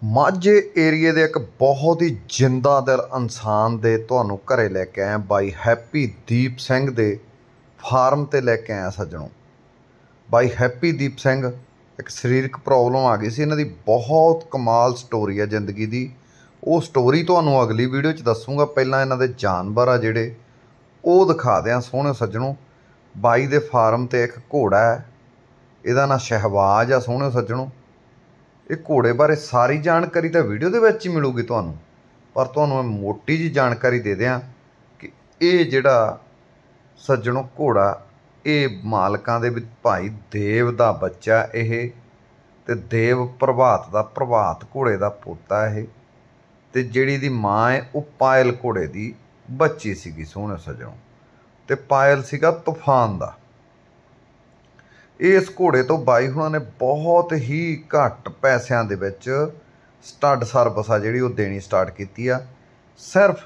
ਮਾਝੇ ਏਰੀਏ ਦੇ ਇੱਕ ਬਹੁਤ ਹੀ ਜਿੰਦਾ ਦਿਲ ਇਨਸਾਨ ਦੇ ਤੁਹਾਨੂੰ ਘਰੇ ਲੈ ਕੇ ਆਇਆ ਬਾਈ ਹੈਪੀ ਦੀਪ ਸਿੰਘ ਦੇ ਫਾਰਮ ਤੇ ਲੈ ਕੇ ਆਇਆ ਸੱਜਣੋ। ਬਾਈ ਹੈਪੀ ਦੀਪ ਸਿੰਘ ਇੱਕ ਸਰੀਰਕ ਪ੍ਰੋਬਲਮ ਆ ਗਈ ਸੀ, ਇਹਨਾਂ ਦੀ ਬਹੁਤ ਕਮਾਲ ਸਟੋਰੀ ਹੈ ਜ਼ਿੰਦਗੀ ਦੀ। ਉਹ ਸਟੋਰੀ ਤੁਹਾਨੂੰ ਅਗਲੀ ਵੀਡੀਓ 'ਚ ਦੱਸੂਗਾ। ਪਹਿਲਾਂ ਇਹਨਾਂ ਦੇ ਜਾਨਵਰ ਆ ਜਿਹੜੇ ਉਹ ਦਿਖਾ ਦਿਆਂ ਸੋਹਣੇ ਸੱਜਣੋ। ਬਾਈ ਦੇ ਫਾਰਮ ਤੇ ਇੱਕ ਘੋੜਾ ਹੈ, ਇਹਦਾ ਨਾਂ ਸ਼ਹਿਬਾਜ਼ ਆ ਸੋਹਣੇ ਸੱਜਣੋ। ਇਹ ਘੋੜੇ ਬਾਰੇ ਸਾਰੀ ਜਾਣਕਾਰੀ ਤਾਂ ਵੀਡੀਓ ਦੇ ਵਿੱਚ ਹੀ ਮਿਲੂਗੀ ਤੁਹਾਨੂੰ, ਪਰ ਤੁਹਾਨੂੰ ਮੈਂ ਮੋਟੀ ਜਿਹੀ ਜਾਣਕਾਰੀ ਦੇ ਦਿਆਂ ਕਿ ਇਹ ਜਿਹੜਾ ਸੱਜਣੋ ਘੋੜਾ ਇਹ ਮਾਲਕਾਂ ਦੇ ਵਿੱਚ ਭਾਈ ਦੇਵ ਦਾ ਬੱਚਾ ਇਹ, ਤੇ ਦੇਵ ਪ੍ਰਭਾਤ ਦਾ ਪ੍ਰਭਾਤ ਘੋੜੇ ਦਾ ਪੋਤਾ ਇਹ, ਤੇ ਜਿਹੜੀ ਦੀ ਮਾਂ ਹੈ ਉਹ ਪਾਇਲ ਘੋੜੇ ਦੀ ਬੱਚੀ ਸੀਗੀ ਸੋਹਣੇ ਸੱਜਣੋ। ਤੇ ਪਾਇਲ ਸੀਗਾ ਤੂਫਾਨ ਦਾ। ਇਸ ਘੋੜੇ ਤੋਂ ਬਾਈ ਹੁਣਾਂ ਨੇ ਬਹੁਤ ਹੀ ਘੱਟ ਪੈਸਿਆਂ ਦੇ ਵਿੱਚ ਸਟੱਡ ਸਰਵਿਸ ਆ ਜਿਹੜੀ ਉਹ ਦੇਣੀ ਸਟਾਰਟ ਕੀਤੀ ਆ। ਸਿਰਫ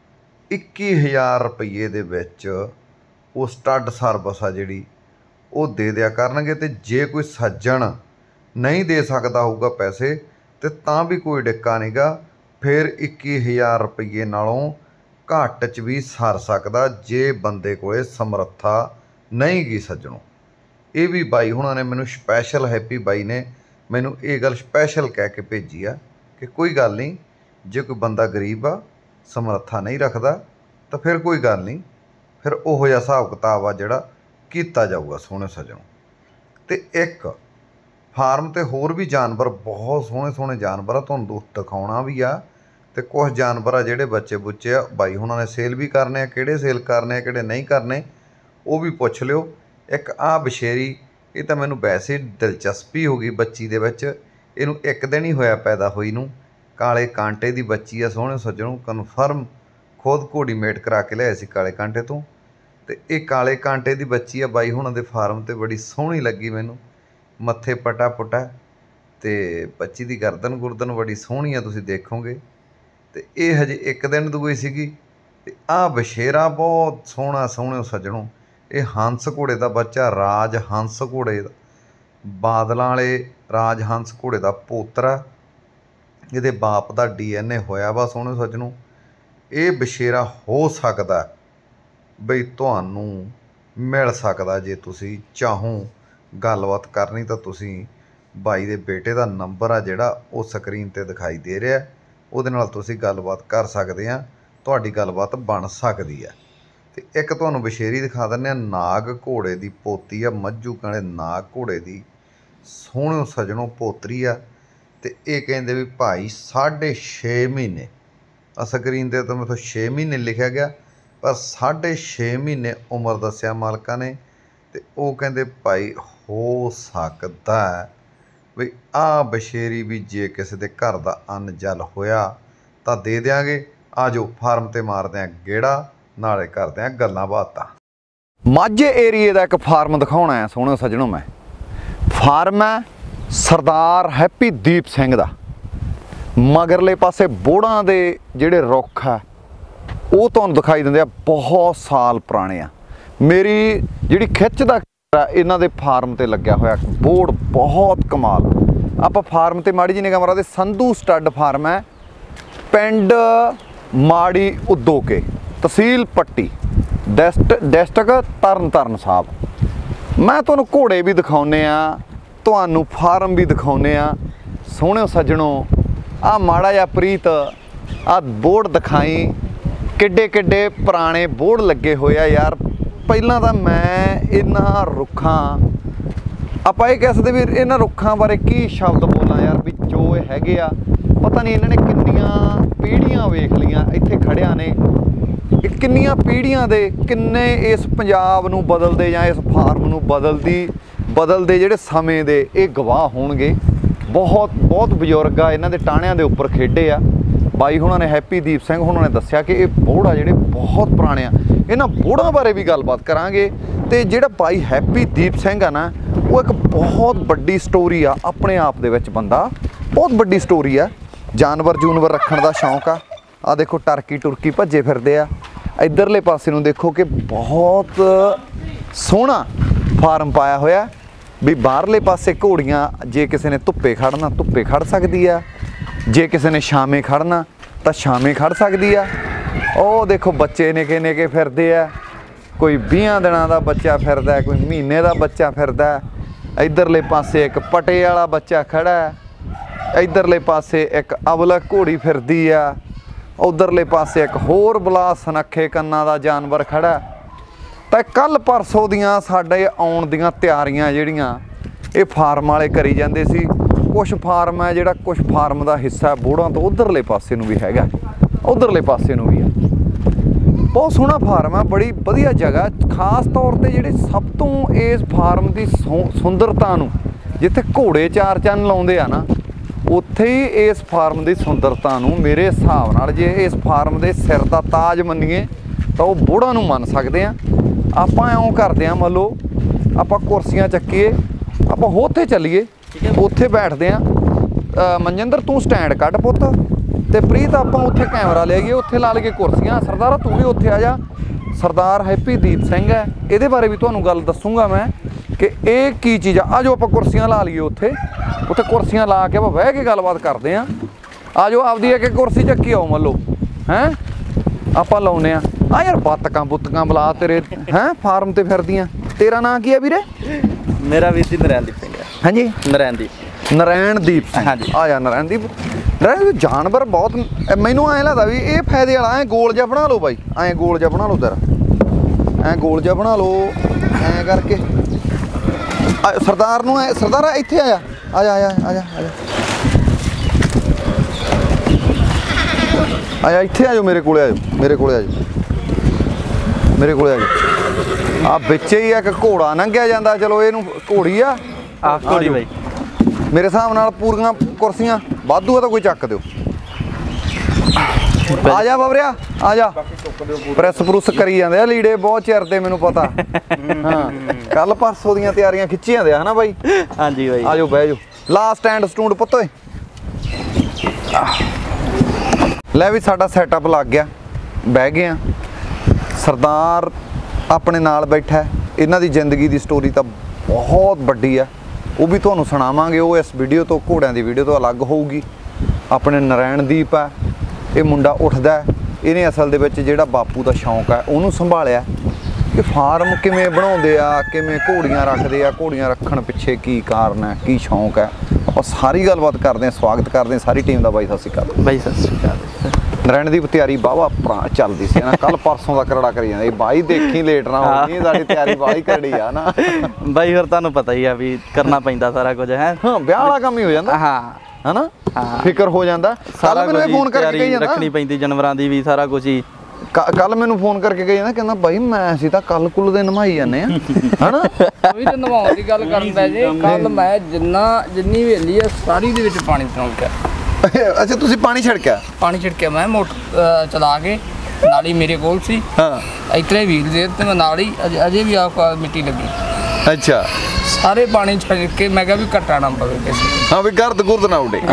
21,000 ਰੁਪਈਏ ਦੇ ਵਿੱਚ ਉਹ ਸਟੱਡ ਸਰਵਿਸ ਆ ਜਿਹੜੀ ਉਹ ਦੇ ਦਿਆ ਕਰਨਗੇ। ਤੇ ਜੇ ਕੋਈ ਸੱਜਣ ਨਹੀਂ ਦੇ ਸਕਦਾ ਹੋਊਗਾ ਪੈਸੇ ਤੇ ਤਾਂ ਵੀ ਕੋਈ ਡਿੱਕਾ ਨਹੀਂਗਾ, ਫਿਰ 21,000 ਰੁਪਈਏ ਨਾਲੋਂ ਘੱਟ 'ਚ ਵੀ ਸਰ ਸਕਦਾ ਜੇ ਬੰਦੇ ਕੋਲੇ ਸਮਰੱਥਾ ਨਹੀਂ ਗੀ ਸੱਜਣੋ। ਇਹ ਵੀ ਬਾਈ ਹੁਣਾਂ ਨੇ ਮੈਨੂੰ ਸਪੈਸ਼ਲ, ਹੈਪੀ ਬਾਈ ਨੇ ਮੈਨੂੰ ਇਹ ਗੱਲ ਸਪੈਸ਼ਲ ਕਹਿ ਕੇ ਭੇਜੀ ਆ ਕਿ ਕੋਈ ਗੱਲ ਨਹੀਂ, ਜੇ ਕੋਈ ਬੰਦਾ ਗਰੀਬ ਆ ਸਮਰੱਥਾ ਨਹੀਂ ਰੱਖਦਾ ਤਾਂ ਫਿਰ ਕੋਈ ਗੱਲ ਨਹੀਂ, ਫਿਰ ਉਹੋ ਜਿਹਾ ਹਿਸਾਬ ਕਿਤਾਬ ਆ ਜਿਹੜਾ ਕੀਤਾ ਜਾਊਗਾ ਸੋਹਣੇ ਸੱਜਣੋ। ਤੇ ਇੱਕ ਫਾਰਮ 'ਤੇ ਹੋਰ ਵੀ ਜਾਨਵਰ ਬਹੁਤ ਸੋਹਣੇ ਸੋਹਣੇ ਜਾਨਵਰ ਆ, ਤੁਹਾਨੂੰ ਦਿਖਾਉਣਾ ਵੀ ਆ। ਤੇ ਕੁਛ ਜਾਨਵਰ ਆ ਜਿਹੜੇ ਬੱਚੇ ਬੁੱਚੇ ਆ ਬਾਈ ਹੁਣਾਂ ਨੇ ਸੇਲ ਵੀ ਕਰਨੇ ਆ, ਕਿਹੜੇ ਸੇਲ ਕਰਨੇ ਆ ਕਿਹੜੇ ਨਹੀਂ ਕਰਨੇ ਉਹ ਵੀ ਪੁੱਛ ਲਿਓ। ਇੱਕ ਆਹ ਬਸ਼ੇਰੀ, ਇਹ ਤਾਂ ਮੈਨੂੰ ਵੈਸੇ ਦਿਲਚਸਪੀ ਹੋ ਗਈ ਬੱਚੀ ਦੇ ਵਿੱਚ, ਇਹਨੂੰ ਇੱਕ ਦਿਨ ਹੀ ਹੋਇਆ ਪੈਦਾ ਹੋਈ ਨੂੰ। ਕਾਲੇ ਕਾਂਟੇ ਦੀ ਬੱਚੀ ਆ ਸੋਹਣੇ ਸੱਜਣੋਂ, ਕਨਫਰਮ ਖੁਦ ਘੋੜੀ ਮੇਟ ਕਰਾ ਕੇ ਲਿਆਏ ਸੀ ਕਾਲੇ ਕਾਂਟੇ ਤੋਂ। ਤੇ ਇਹ ਕਾਲੇ ਕਾਂਟੇ ਦੀ ਬੱਚੀ ਆ ਬਾਈ ਹੁਣਾਂ ਦੇ ਫਾਰਮ 'ਤੇ, ਬੜੀ ਸੋਹਣੀ ਲੱਗੀ ਮੈਨੂੰ, ਮੱਥੇ ਪਟਾ ਪੁਟਾ ਤੇ ਬੱਚੀ ਦੀ ਗਰਦਨ ਗੁਰਦਨ ਬੜੀ ਸੋਹਣੀ ਆ, ਤੁਸੀਂ ਦੇਖੋਗੇ। ਤੇ ਇਹ ਹਜੇ ਇੱਕ ਦਿਨ ਦੂਈ ਸੀਗੀ। ਤੇ ਆਹ ਬਸ਼ੇਰਾ ਬਹੁਤ ਸੋਹਣਾ ਸੋਹਣੇ ਸੱਜਣੋਂ, ਇਹ ਹੰਸ ਘੋੜੇ ਦਾ ਬੱਚਾ, ਰਾਜ ਹੰਸ ਘੋੜੇ ਦਾ, ਬਾਦਲਾਂ ਵਾਲੇ ਰਾਜ ਹੰਸ ਘੋੜੇ ਦਾ ਪੋਤਰਾ। ਇਹਦੇ ਬਾਪ ਦਾ DNA ਹੋਇਆ ਵਾ ਸੋਹਣੇ ਸੱਜਣੋਂ। ਇਹ ਬਸ਼ੇਰਾ ਹੋ ਸਕਦਾ ਬਈ ਤੁਹਾਨੂੰ ਮਿਲ ਸਕਦਾ, ਜੇ ਤੁਸੀਂ ਚਾਹੋ ਗੱਲਬਾਤ ਕਰਨੀ ਤਾਂ ਤੁਸੀਂ ਬਾਈ ਦੇ ਬੇਟੇ ਦਾ ਨੰਬਰ ਆ ਜਿਹੜਾ ਉਹ ਸਕਰੀਨ 'ਤੇ ਦਿਖਾਈ ਦੇ ਰਿਹਾ, ਉਹਦੇ ਨਾਲ ਤੁਸੀਂ ਗੱਲਬਾਤ ਕਰ ਸਕਦੇ ਆ, ਤੁਹਾਡੀ ਗੱਲਬਾਤ ਬਣ ਸਕਦੀ ਹੈ। ਤੇ ਇੱਕ ਤੁਹਾਨੂੰ ਬਸ਼ੇਰੀ ਦਿਖਾ ਦਿੰਦੇ ਆ, ਨਾਗ ਘੋੜੇ ਦੀ ਪੋਤੀ ਆ, ਮੱਝੂ ਕਾਲੇ ਨਾਗ ਘੋੜੇ ਦੀ ਸੋਹਣੇ ਸੱਜਣੋਂ ਪੋਤਰੀ ਆ। ਤੇ ਇਹ ਕਹਿੰਦੇ ਵੀ ਭਾਈ 6.5 ਮਹੀਨੇ, ਆ ਸਕਰੀਨ 'ਤੇ ਤਾਂ ਮੈਥੋਂ 6 ਮਹੀਨੇ ਲਿਖਿਆ ਗਿਆ, ਪਰ 6.5 ਮਹੀਨੇ ਉਮਰ ਦੱਸਿਆ ਮਾਲਕਾਂ ਨੇ। ਤੇ ਉਹ ਕਹਿੰਦੇ ਭਾਈ ਹੋ ਸਕਦਾ ਵੀ ਆਹ ਬਸ਼ੇਰੀ ਵੀ ਜੇ ਕਿਸੇ ਦੇ ਘਰ ਦਾ ਅੰਨ ਜਲ ਹੋਇਆ ਤਾਂ ਦੇ ਦਿਆਂਗੇ। ਆ ਜਾਓ ਫਾਰਮ 'ਤੇ ਮਾਰਦੇ ਆ ਗੇੜਾ, ਨਾਲੇ ਕਰਦੇ ਆ ਗੱਲਾਂ ਬਾਤਾਂ। ਮਾਝੇ ਏਰੀਏ ਦਾ ਇੱਕ ਫਾਰਮ ਦਿਖਾਉਣਾ ਹੈ ਸੋਹਣੇ ਸੱਜਣੋਂ। ਮੈਂ ਫਾਰਮ ਹੈ ਸਰਦਾਰ ਹੈਪੀ ਦੀਪ ਸਿੰਘ ਦਾ। ਮਗਰਲੇ ਪਾਸੇ ਬੋੜਾਂ ਦੇ ਜਿਹੜੇ ਰੁੱਖ ਆ ਉਹ ਤੁਹਾਨੂੰ ਦਿਖਾਈ ਦਿੰਦੇ ਆ, ਬਹੁਤ ਸਾਲ ਪੁਰਾਣੇ ਆ। ਮੇਰੀ ਜਿਹੜੀ ਖਿੱਚ ਦਾ ਇਹਨਾਂ ਦੇ ਫਾਰਮ 'ਤੇ ਲੱਗਿਆ ਹੋਇਆ ਬੋਰਡ ਬਹੁਤ ਕਮਾਲ। ਆਪਾਂ ਫਾਰਮ 'ਤੇ ਮਾੜੀ ਜਿਹੀ ਨਿਗਾਹ ਮਾਰਾਂ ਤੇ ਸੰਧੂ ਸਟੱਡ ਫਾਰਮ ਹੈ, ਪਿੰਡ ਮਾੜੀ ਉਦੋਕੇ, ਤਹਿਸੀਲ ਪੱਟੀ, ਡਿਸਟ੍ਰਿਕਟ ਤਰਨਤਾਰਨ ਸਾਹਿਬ। ਮੈਂ ਤੁਹਾਨੂੰ ਘੋੜੇ ਵੀ ਦਿਖਾਉਂਦੇ ਆ, ਤੁਹਾਨੂੰ ਫਾਰਮ ਵੀ ਦਿਖਾਉਂਦੇ ਆ ਸੋਹਣੇ ਸੱਜਣੋਂ। ਆਹ ਮਾੜਾ ਜਿਹਾ ਪ੍ਰੀਤ ਆਹ ਬੋਰਡ ਦਿਖਾਈ, ਕਿੱਡੇ ਕਿੱਡੇ ਪੁਰਾਣੇ ਬੋਰਡ ਲੱਗੇ ਹੋਏ ਆ ਯਾਰ। ਪਹਿਲਾਂ ਤਾਂ ਮੈਂ ਇਹਨਾਂ ਰੁੱਖਾਂ, ਆਪਾਂ ਇਹ ਕਹਿ ਸਕਦੇ ਵੀ ਇਹਨਾਂ ਰੁੱਖਾਂ ਬਾਰੇ ਕੀ ਸ਼ਬਦ ਬੋਲਾਂ ਯਾਰ, ਵੀ ਜੋ ਇਹ ਹੈਗੇ ਆ ਪਤਾ ਨਹੀਂ ਇਹਨਾਂ ਨੇ ਕਿੰਨੀਆਂ ਪੀੜ੍ਹੀਆਂ ਵੇਖ ਲਈਆਂ ਇੱਥੇ ਖੜਿਆਂ ਨੇ। ਇਹ ਕਿੰਨੀਆਂ ਪੀੜ੍ਹੀਆਂ ਦੇ ਕਿੰਨੇ ਇਸ ਪੰਜਾਬ ਨੂੰ ਬਦਲਦੇ ਜਾਂ ਇਸ ਫਾਰਮ ਨੂੰ ਬਦਲਦੇ ਜਿਹੜੇ ਸਮੇਂ ਦੇ ਇਹ ਗਵਾਹ ਹੋਣਗੇ। ਬਹੁਤ ਬਹੁਤ ਬਜ਼ੁਰਗ ਆ, ਇਹਨਾਂ ਦੇ ਟਾਹਣਿਆਂ ਦੇ ਉੱਪਰ ਖੇਡੇ ਆ। ਬਾਈ ਹੁਣਾਂ ਨੇ, ਹੈਪੀ ਦੀਪ ਸਿੰਘ ਹੁਣਾਂ ਨੇ ਦੱਸਿਆ ਕਿ ਇਹ ਬੋੜ ਆ ਜਿਹੜੇ ਬਹੁਤ ਪੁਰਾਣੇ ਆ। ਇਹਨਾਂ ਬੋੜਾਂ ਬਾਰੇ ਵੀ ਗੱਲਬਾਤ ਕਰਾਂਗੇ। ਤੇ ਜਿਹੜਾ ਬਾਈ ਹੈਪੀ ਦੀਪ ਸਿੰਘ ਆ ਨਾ, ਉਹ ਇੱਕ ਬਹੁਤ ਵੱਡੀ ਸਟੋਰੀ ਆ ਆਪਣੇ ਆਪ ਦੇ ਵਿੱਚ, ਬੰਦਾ ਬਹੁਤ ਵੱਡੀ ਸਟੋਰੀ ਆ। ਜਾਨਵਰ ਜੂਨਵਰ ਰੱਖਣ ਦਾ ਸ਼ੌਂਕ ਆ। ਆਹ ਦੇਖੋ ਟਰਕੀ ਟੁਰਕੀ ਭੱਜੇ ਫਿਰਦੇ ਆ। ਇੱਧਰਲੇ ਪਾਸੇ ਨੂੰ ਦੇਖੋ ਕਿ ਬਹੁਤ ਸੋਹਣਾ ਫਾਰਮ ਪਾਇਆ ਹੋਇਆ ਵੀ ਬਾਹਰਲੇ ਪਾਸੇ ਘੋੜੀਆਂ ਜੇ ਕਿਸੇ ਨੇ ਧੁੱਪੇ ਖੜਨਾ ਧੁੱਪੇ ਖੜ ਸਕਦੀ ਆ, जे किसी ने छावें खड़ना तो छावें खड़ सकती आ। ਉਹ देखो बच्चे निके निके फिरदे आ, कोई 20 दिनों का बच्चा फिरदा, कोई महीने का बच्चा फिरदा। इधरले पासे एक पटे वाला बच्चा खड़ा है, इधरले पासे एक अवलक घोड़ी फिरदी आ, उधरले पासे एक होर बला सनखे कन्ना का जानवर खड़ा। तो कल परसों दियां साडे आउण दियां तैयारियां जिहड़ियां ये फार्म वाले करी जांदे सी। कुछ फार्म है जिहड़ा कुछ फार्म का हिस्सा बोड़ां तो उधरले पासे नूं भी हैगा, उधरले पासे नूं भी है। बहुत सोहना फार्म है, बड़ी वधिया जगह। खास तौर पर जिहड़े सब तो इस फार्म की सुंदरता नूं, जिथे घोड़े चार चंन लाउंदे आ ना, उत्थे ही इस फार्म की सुंदरता नूं मेरे हिसाब नाल जे इस फार्म के सिर का ताज मन्नीए तो वह बोड़ा नूं मन सकते हैं। आपां इउं करदे आं, मान लो आपां कुर्सियां चक्कीए, आपां उत्थे चलीए, उत्थे बैठदे आं। मनजिंदर तू स्टैंड कढ पुत्त, ते प्रीत आपां उत्थे कैमरा ले गए, उत्थे ला लईए कुर्सियां। सरदारा तू भी उत्थे आ जा। सरदार हैप्पीदीप सिंह है, इहदे बारे भी तुहानूं गल दसूंगा मैं कि ये की चीज़ आ। जो आपां कुर्सियां ला लईए उत्थे, उत्थे कुर्सियां ला के आपां बह के गलबात करदे आं। आ जाओ आपदी एक एक कुर्सी चक्की आओ, मान लो हैं आपां लाउने आ यार बत्तकां बुत्तकां बुला तेरे हैं फार्म ते फिरदियां। तेरा नाम की है वीरे? मेरा वीर जी नरैणदीप सिंह है। हाँ जी, नरैणदीप। नरैणदीप सिंह। हाँ जी। आ जा नरैणदीप। नरैणदीप जानवर बहुत मैनू ऐ लगता भी ये फायदे वाला। ऐ गोल जिहा बना लो बाई, ऐ गोल जिहा बना लो तेरा, ऐ गोल जिहा बना लो ऐ करके। सरदार नूं ऐ, सरदारा इत्थे आ जा, आ जा, आ जा, आ जा, आ जा, आ जा, इत्थे आ जाओ, मेरे कोले आ जाओ, मेरे कोले आ जाओ, मेरे कोले आ जाओ। आ विचे ही एक घोड़ा लंघिया जांदा, चलो इहनूं घोड़ी आ घोड़ी बाई। मेरे हिसाब नाल पूरियां कुर्सियां वाधू आ तो कोई चक दिओ। आ जा बाबरिया, आ जा। प्रैस प्रुस करी जांदे आ लीड़े बहुत चिर दे, मैनूं पता। हाँ कल परसों दियां तैयारियां खिच्ची जांदे आ ना बाई। हाँ जी बाई। आ जाओ बह जाओ, ला स्टैंड स्टूंड पुत्त ओए। लै भी साडा सैटअप लग गया, बह गए आ। सरदार अपने नाल बैठा है, इन्हां दी जिंदगी दी स्टोरी तां बहुत वड्डी है, वो भी तुहानूं सुणावांगे। वो इस वीडियो तो घोड़ियां दी वीडियो तो अलग होऊगी। अपने नरैणदीप है, ये मुंडा उठदा है, इहने असल दे विच जिहड़ा बापू दा शौक है उहनूं संभालिया कि फार्म किवें बनाउंदे आ, किवें घोड़ियां रखदे आ, घोड़ियां रखण पिछे की कारण है, की शौक है। आपां सारी गलबात करदे हां, स्वागत करदे हां सारी टीम दा। बाई सत श्री अकाल। बाई सत श्री अकाल। नरैणदीप तैयारी वाहवा चलदी सी ना, कल परसों दा करड़ा करी जांदे बाई, देखी लेट ना होगी, साडी तैयारी बाई करड़ी आ ना बाई। फिर तुहानूं पता ही है भी करना पैंदा सारा कुछ है। हाँ ब्याह वाला काम ही हो जांदा। हाँ है ना, हाँ फिक्र हो जाता। कल मैंने फोन करके कही जांदा रखनी पैंदी जानवरां दी भी सारा कुछ ही। कल मैनू फोन करके कही जांदा, कहंदा भाई मैं असीं तां कल कुल दे नमाई जाने आ, है ना। ਵੀ ਤਾਂ ਨਵਾਉਣ ਦੀ ਗੱਲ ਕਰਨ ਪੈ ਜੇ। ਕੱਲ ਮੈਂ ਜਿੰਨੀ ਹਵੇਲੀ ਆ ਸਾਰੀ ਦੇ ਵਿੱਚ ਪਾਣੀ ਛਿੜਕਿਆ। अच्छा तुसीं पानी छिड़किया? ਪਾਣੀ ਛਿੜਕਿਆ ਮੈਂ ਮੋਟਰ ਚਲਾ ਕੇ, ਨਾਲੀ ਮੇਰੇ ਕੋਲ ਸੀ। हाँ ਇਤਰੇ ਵੀਰ ਦੇ ਤੇ ਮੈਂ ਨਾਲ ਹੀ ਅਜੇ ਵੀ ਆ ਮਿੱਟੀ ਲੱਗੀ। अच्छा ਸਾਰੇ ਪਾਣੀ ਛਿੜਕ ਕੇ ਮੈਂ ਕਿਹਾ ਵੀ ਘਟਾ ਨਾ ਪਵੇ ਕਿਸੇ हाँ भी गर्द गुर्द ना उड़े।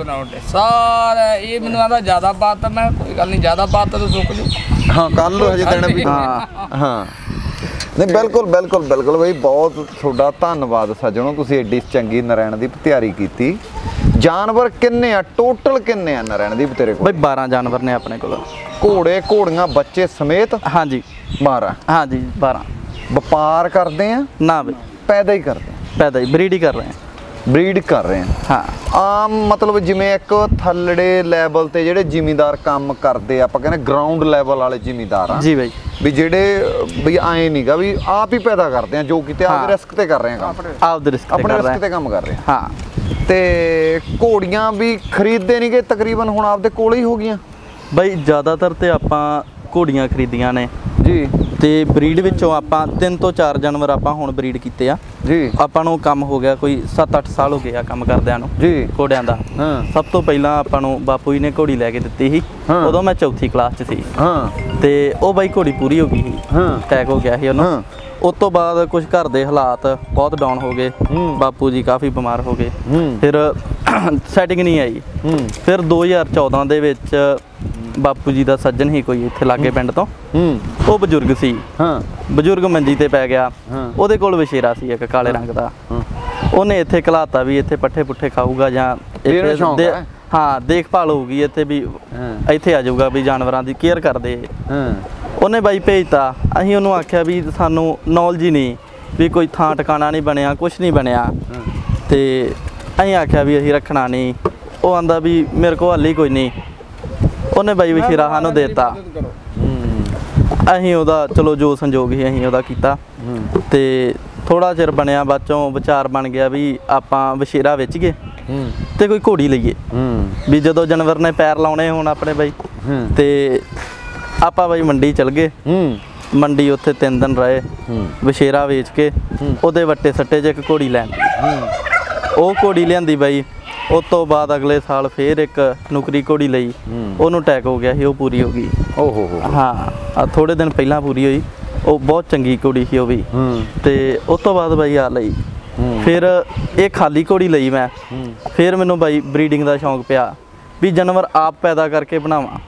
ਸਾਰਾ ਇਹ ਮੈਨੂੰ ਆਂਦਾ ਜ਼ਿਆਦਾ ਬਾਤ ਤਾਂ ਮੈਂ ਕੋਈ ਗੱਲ ਨਹੀਂ, ਜ਼ਿਆਦਾ ਬਾਤ ਤਾਂ ਸੁੱਕ ਜੂ। हाँ कल हजे दिन भी। हाँ हाँ नहीं बिल्कुल बिल्कुल बिल्कुल बई, बहुत थोड़ा धन्नवाद सज्जणों, तुसीं एडी चंगी नरैणदीप तैयारी कीती। जानवर किन्ने आ टोटल, किन्ने आ नरैणदीप तेरे कोल? भाई 12 जानवर ने अपने कोल, घोड़े घोड़ियां बच्चे समेत। हाँ जी 12। हाँ जी 12। व्यापार करते हैं ना भाई, पैदा ही करते हैं? पैदा ही ब्रीड ही कर रहे हैं। ब्रीड कर रहे हैं। हाँ आम मतलब जिमें एक थल्लड़े लैवल ते जेह्ड़े जिमीदार काम करते आपां कहने ग्राउंड लैवल वाले जिमीदार आ जी भाई, भी जेह्ड़े भी आए नहीं गा भी आप ही पैदा करते हैं जो किते आपदे रिस्क ते कर रहे हैं काम, आप द रिस्क अपने रिस्क ते काम कर रहे हैं। हाँ ते घोड़ियां भी खरीदते नहीं गए तकरीबन हुण आपदे कोल ही हो गईयां? भाई ज़्यादातर तो आपां घोड़ियां खरीदियां ने जी, ਤੇ ਬਰੀਡ ਵਿੱਚੋਂ ਆਪਾਂ 3 ਤੋਂ 4 ਜਾਨਵਰ ਆਪਾਂ ਹੁਣ ਬਰੀਡ ਕੀਤੇ ਆ ਜੀ। ਆਪਾਂ ਨੂੰ ਕੰਮ ਹੋ ਗਿਆ ਕੋਈ 7-8 ਸਾਲ ਹੋ ਗਏ ਆ ਕੰਮ ਕਰਦਿਆਂ ਨੂੰ ਜੀ ਘੋੜਿਆਂ ਦਾ। ਹਾਂ ਸਭ ਤੋਂ ਪਹਿਲਾਂ ਆਪਾਂ ਨੂੰ ਬਾਪੂ ਜੀ ਨੇ ਘੋੜੀ ਲੈ ਕੇ ਦਿੱਤੀ ਸੀ, ਉਦੋਂ ਮੈਂ ਚੌਥੀ ਕਲਾਸ 'ਚ ਸੀ। ਹਾਂ ਤੇ ਉਹ ਬਾਈ ਘੋੜੀ ਪੂਰੀ ਹੋ ਗਈ ਸੀ, ਹਾਂ ਅਟੈਕ ਹੋ ਗਿਆ ਸੀ ਉਹਨੂੰ। ਉਸ ਤੋਂ ਬਾਅਦ ਕੁਝ ਘਰ ਦੇ ਹਾਲਾਤ ਬਹੁਤ ਡਾਊਨ ਹੋ ਗਏ, ਬਾਪੂ ਜੀ ਕਾਫੀ ਬਿਮਾਰ ਹੋ ਗਏ, ਫਿਰ ਸੈਟਿੰਗ ਨਹੀਂ ਆਈ। ਫਿਰ 2014 ਦੇ ਵਿੱਚ ਬਾਪੂ ਜੀ ਦਾ ਸੱਜਣ ਹੀ ਕੋਈ ਇੱਥੇ ਲਾਗੇ ਪਿੰਡ ਤੋਂ, ਉਹ ਬਜ਼ੁਰਗ ਸੀ, ਬਜ਼ੁਰਗ ਮੰਜੀ ਤੇ ਪੈ ਗਿਆ। ਉਹਦੇ ਕੋਲ ਵਛੇਰਾ ਸੀ ਇੱਕ ਕਾਲੇ ਰੰਗ ਦਾ, ਉਹਨੇ ਇੱਥੇ ਘਲਾਤਾ ਵੀ ਇੱਥੇ ਪੱਠੇ ਪੁੱਠੇ ਖਾਊਗਾ ਜਾਂ ਹਾਂ ਦੇਖਭਾਲ ਹੋਊਗੀ ਇੱਥੇ ਵੀ ਇੱਥੇ ਆ ਜਾਊਗਾ ਵੀ ਜਾਨਵਰਾਂ ਦੀ ਕੇਅਰ ਕਰਦੇ। ਉਹਨੇ ਬਾਈ ਭੇਜਤਾ, ਅਸੀਂ ਉਹਨੂੰ ਆਖਿਆ ਵੀ ਸਾਨੂੰ ਨੌਲੇਜ ਹੀ ਨਹੀਂ ਵੀ ਕੋਈ ਥਾਂ ਟਿਕਾਣਾ ਨਹੀਂ ਬਣਿਆ, ਕੁਛ ਨਹੀਂ ਬਣਿਆ, ਤੇ ਅਸੀਂ ਆਖਿਆ ਵੀ ਅਸੀਂ ਰੱਖਣਾ ਨਹੀਂ। ਉਹ ਆਂਦਾ ਵੀ ਮੇਰੇ ਕੋਲ ਹਾਲੇ ਕੋਈ ਨਹੀਂ। ਉਹਨੇ ਬਾਈ ਵਸ਼ੀਰਾ ਸਾਨੂੰ ਦੇਤਾ। ਅਸੀਂ ਉਹਦਾ ਚਲੋ ਜੋ ਸੰਜੋਗ ਸੀ ਅਸੀਂ ਉਹਦਾ ਕੀਤਾ, ਤੇ ਥੋੜਾ ਚਿਰ ਬਣਿਆ, ਬਾਅਦ ਚੋਂ ਵਿਚਾਰ ਬਣ ਗਿਆ ਵੀ ਆਪਾਂ ਵਸ਼ੀਰਾ ਵੇਚ ਗਏ ਤੇ ਕੋਈ ਘੋੜੀ ਲਈਏ ਵੀ ਜਦੋਂ ਜਾਨਵਰ ਨੇ ਪੈਰ ਲਾਉਣੇ ਹੋਣ ਆਪਣੇ ਬਾਈ। ਤੇ ਆਪਾਂ ਬਾਈ ਮੰਡੀ ਚਲ ਗਏ। ਮੰਡੀ ਉੱਥੇ 3 ਦਿਨ ਰਹੇ, ਵਸ਼ੀਰਾ ਵੇਚ ਕੇ ਉਹਦੇ ਵੱਟੇ ਸੱਟੇ 'ਚ ਇੱਕ ਘੋੜੀ ਲੈਣ ਉਹ ਘੋੜੀ ਲਿਆਂਦੀ ਬਾਈ। ਉਸ ਤੋਂ ਬਾਅਦ ਅਗਲੇ ਸਾਲ ਫੇਰ ਇੱਕ ਨੁਕਰੀ ਘੋੜੀ ਲਈ, ਉਹਨੂੰ ਅਟੈਕ ਹੋ ਗਿਆ ਸੀ, ਉਹ ਪੂਰੀ ਹੋ ਗਈ। ਹਾਂ ਥੋੜੇ ਦਿਨ ਪਹਿਲਾਂ ਪੂਰੀ ਹੋਈ। ਉਹ ਬਹੁਤ ਚੰਗੀ ਘੋੜੀ ਸੀ ਉਹ ਵੀ। ਤੇ ਉਸ ਤੋਂ ਬਾਅਦ ਬਾਈ ਆ ਲਈ ਫਿਰ ਇਹ ਖਾਲੀ ਘੋੜੀ ਲਈ ਮੈਂ। ਫਿਰ ਮੈਨੂੰ ਬਾਈ ਬਰੀਡਿੰਗ ਦਾ ਸ਼ੌਂਕ ਪਿਆ ਵੀ ਜਾਨਵਰ ਆਪ ਪੈਦਾ ਕਰਕੇ ਬਣਾਵਾਂ,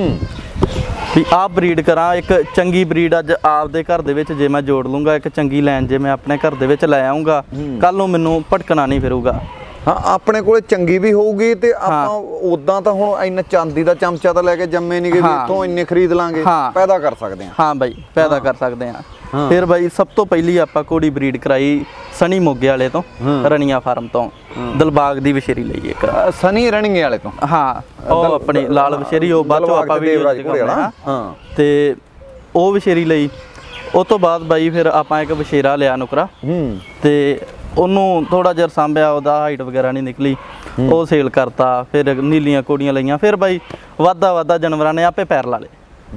ਵੀ ਆਪ ਬਰੀਡ ਕਰਾਂ। ਇੱਕ ਚੰਗੀ ਬਰੀਡ ਅੱਜ ਆਪਦੇ ਘਰ ਦੇ ਵਿੱਚ ਜੇ ਮੈਂ ਜੋੜ ਲੂੰਗਾ, ਇੱਕ ਚੰਗੀ ਲਾਈਨ ਜੇ ਮੈਂ ਆਪਣੇ ਘਰ ਦੇ ਵਿੱਚ ਲੈ ਆਉਂਗਾ, ਕੱਲ ਨੂੰ ਮੈਨੂੰ ਭਟਕਣਾ ਨਹੀਂ ਫਿਰੂਗਾ। ਹਾਂ ਆਪਣੇ ਕੋਲੇ ਚੰਗੀ ਵੀ ਹੋਊਗੀ ਤੇ ਆਪਾਂ ਉਦਾਂ ਤਾਂ ਹੁਣ ਇੰਨਾ ਚਾਂਦੀ ਦਾ ਚਮਚਾ ਤਾਂ ਲੈ ਕੇ ਜੰਮੇ ਨਹੀਂ ਗਏ ਵੀ ਇੱਥੋਂ ਇੰਨੇ ਖਰੀਦ ਲਾਂਗੇ, ਪੈਦਾ ਕਰ ਸਕਦੇ ਹਾਂ। ਹਾਂ ਬਾਈ ਪੈਦਾ ਕਰ ਸਕਦੇ ਹਾਂ। ਫਿਰ ਬਾਈ ਸਭ ਤੋਂ ਪਹਿਲੀ ਆਪਾਂ ਘੋੜੀ ਬਰੀਡ ਕਰਾਈ ਸਨੀ ਮੋਗੇ ਵਾਲੇ ਤੋਂ, ਰਣੀਆਂ ਫਾਰਮ ਤੋਂ। ਦਿਲਬਾਗ ਦੀ ਵਸ਼ੇਰੀ ਲਈ ਇੱਕ ਸਨੀ ਰਣੀਏ ਵਾਲੇ ਤੋਂ। ਹਾਂ ਉਹ ਆਪਣੀ ਲਾਲ ਵਸ਼ੇਰੀ, ਉਹ ਬਾਅਦ ਚੋਂ ਆਪਾਂ ਵੀਡੀਓ ਤੇ ਉਹ ਵਸ਼ੇਰੀ ਲਈ। ਉਹ ਤੋਂ ਬਾਅਦ ਬਾਈ ਫਿਰ ਆਪਾਂ ਇੱਕ ਵਸ਼ੇਰਾ ਲਿਆ ਨੁਕਰਾ, ਤੇ ਉਹਨੂੰ ਥੋੜਾ ਜਿਹਾ ਸਾਂਭਿਆ, ਉਹਦਾ ਹਾਈਟ ਵਗੈਰਾ ਨਹੀਂ ਨਿਕਲੀ, ਉਹ ਸੇਲ ਕਰਤਾ। ਫਿਰ ਨੀਲੀਆਂ ਘੋੜੀਆਂ ਲਈਆਂ। ਫਿਰ ਬਾਈ ਵਾਧਾ ਜਾਨਵਰਾਂ ਨੇ ਆਪੇ ਪੈਰ ਲਾ ਲਏ।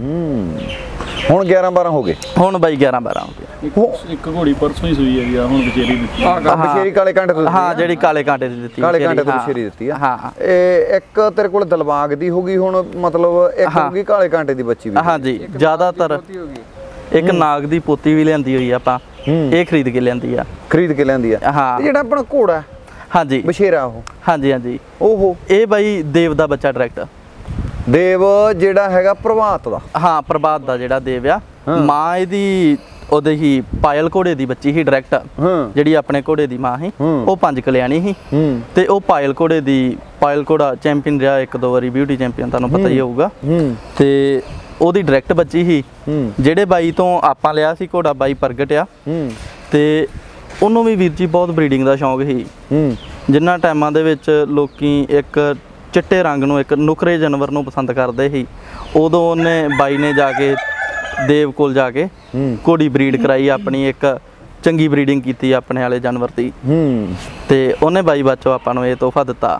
ਹੁਣ 11-12 ਹੋ ਗਏ। ਹੁਣ ਬਾਈ 11-12 ਹੋ ਗਏ। ਇੱਕ ਘੋੜੀ ਪਰਸੋਂ ਹੀ ਸੂਈ ਹੈ ਜੀ, ਹੁਣ ਵਸ਼ੇਰੀ ਦਿੱਤੀ। ਵਸ਼ੇਰੀ ਕਾਲੇ ਕਾਂਟੇ ਤੋਂ? ਹਾਂ ਜਿਹੜੀ ਕਾਲੇ ਕਾਂਟੇ ਦੀ ਦਿੱਤੀ, ਕਾਲੇ ਕਾਂਟੇ ਤੋਂ ਵਸ਼ੇਰੀ ਦਿੱਤੀ ਆ। ਹਾਂ ਇਹ ਇੱਕ ਤੇਰੇ ਕੋਲ ਦਿਲਬਾਗ ਦੀ ਹੋ ਗਈ ਹੁਣ, ਮਤਲਬ ਇੱਕ ਹੋ ਗਈ ਕਾਲੇ ਕਾਂਟੇ ਦੀ ਬੱਚੀ ਵੀ। ਹਾਂਜੀ ਜ਼ਿਆਦਾਤਰ ਇੱਕ ਨਾਗ ਦੀ ਪੋਤੀ ਵੀ ਲਿਆਂਦੀ ਹੋਈ ਆਪਾਂ, ਇਹ ਖਰੀਦ ਕੇ ਲਿਆਂਦੀ ਆ। ਖਰੀਦ ਕੇ ਲਿਆਂਦੀ ਆ। ਹਾਂ ਜਿਹੜਾ ਆਪਣਾ ਘੋੜਾ ਹਾਂਜੀ ਵਸ਼ੇਰਾ ਉਹ? ਹਾਂਜੀ ਉਹ ਇਹ ਬਾਈ ਦੇਵ ਦਾ ਬੱਚਾ ਡਾਇਰੈਕਟ। ਦੇਵ ਜਿਹੜਾ ਹੈਗਾ ਪ੍ਰਭਾਤ ਦਾ? ਹਾਂ ਪ੍ਰਭਾਤ ਦਾ ਜਿਹੜਾ ਦੇਵ ਆ। ਮਾਂ ਇਹਦੀ ਉਹਦੇ ਹੀ ਪਾਇਲ ਘੋੜੇ ਦੀ ਬੱਚੀ ਸੀ ਡਾਇਰੈਕਟ, ਜਿਹੜੀ ਆਪਣੇ ਘੋੜੇ ਦੀ ਮਾਂ ਸੀ। ਉਹ 5 ਕਲਿਆਣੀ ਸੀ ਤੇ ਉਹ ਪਾਇਲ ਘੋੜੇ ਦੀ, ਪਾਇਲ ਘੋੜਾ ਚੈਂਪੀਅਨ ਰਿਹਾ 1-2 ਵਾਰੀ, ਬਿਊਟੀ ਚੈਂਪੀਅਨ, ਤੁਹਾਨੂੰ ਪਤਾ ਹੀ ਹੋਊਗਾ। ਤੇ ਉਹਦੀ ਡਾਇਰੈਕਟ ਬੱਚੀ ਸੀ। ਜਿਹੜੇ ਬਾਈ ਤੋਂ ਆਪਾਂ ਲਿਆ ਸੀ ਘੋੜਾ, ਬਾਈ ਪ੍ਰਗਟ ਆ, ਤੇ ਉਹਨੂੰ ਵੀ ਵੀਰ ਜੀ ਬਹੁਤ ਬਰੀਡਿੰਗ ਦਾ ਸ਼ੌਂਕ ਸੀ। ਜਿੰਨਾ ਟਾਈਮਾਂ ਦੇ ਵਿੱਚ ਲੋਕੀ ਇੱਕ ਚਿੱਟੇ ਰੰਗ ਨੂੰ, ਇੱਕ ਨੁਕਰੇ ਜਾਨਵਰ ਨੂੰ ਪਸੰਦ ਕਰਦੇ ਸੀ, ਉਦੋਂ ਉਹਨੇ ਬਾਈ ਨੇ ਜਾ ਕੇ ਦੇਵ ਕੋਲ ਜਾ ਕੇ ਘੋੜੀ ਬਰੀਡ ਕਰਾਈ ਆਪਣੀ, ਇੱਕ ਚੰਗੀ ਬਰੀਡਿੰਗ ਕੀਤੀ ਆਪਣੇ ਵਾਲੇ ਜਾਨਵਰ ਦੀ। ਤੇ ਉਹਨੇ ਬਾਈ ਬਾਚੋ ਆਪਾਂ ਨੂੰ ਇਹ ਤੋਹਫਾ ਦਿੱਤਾ।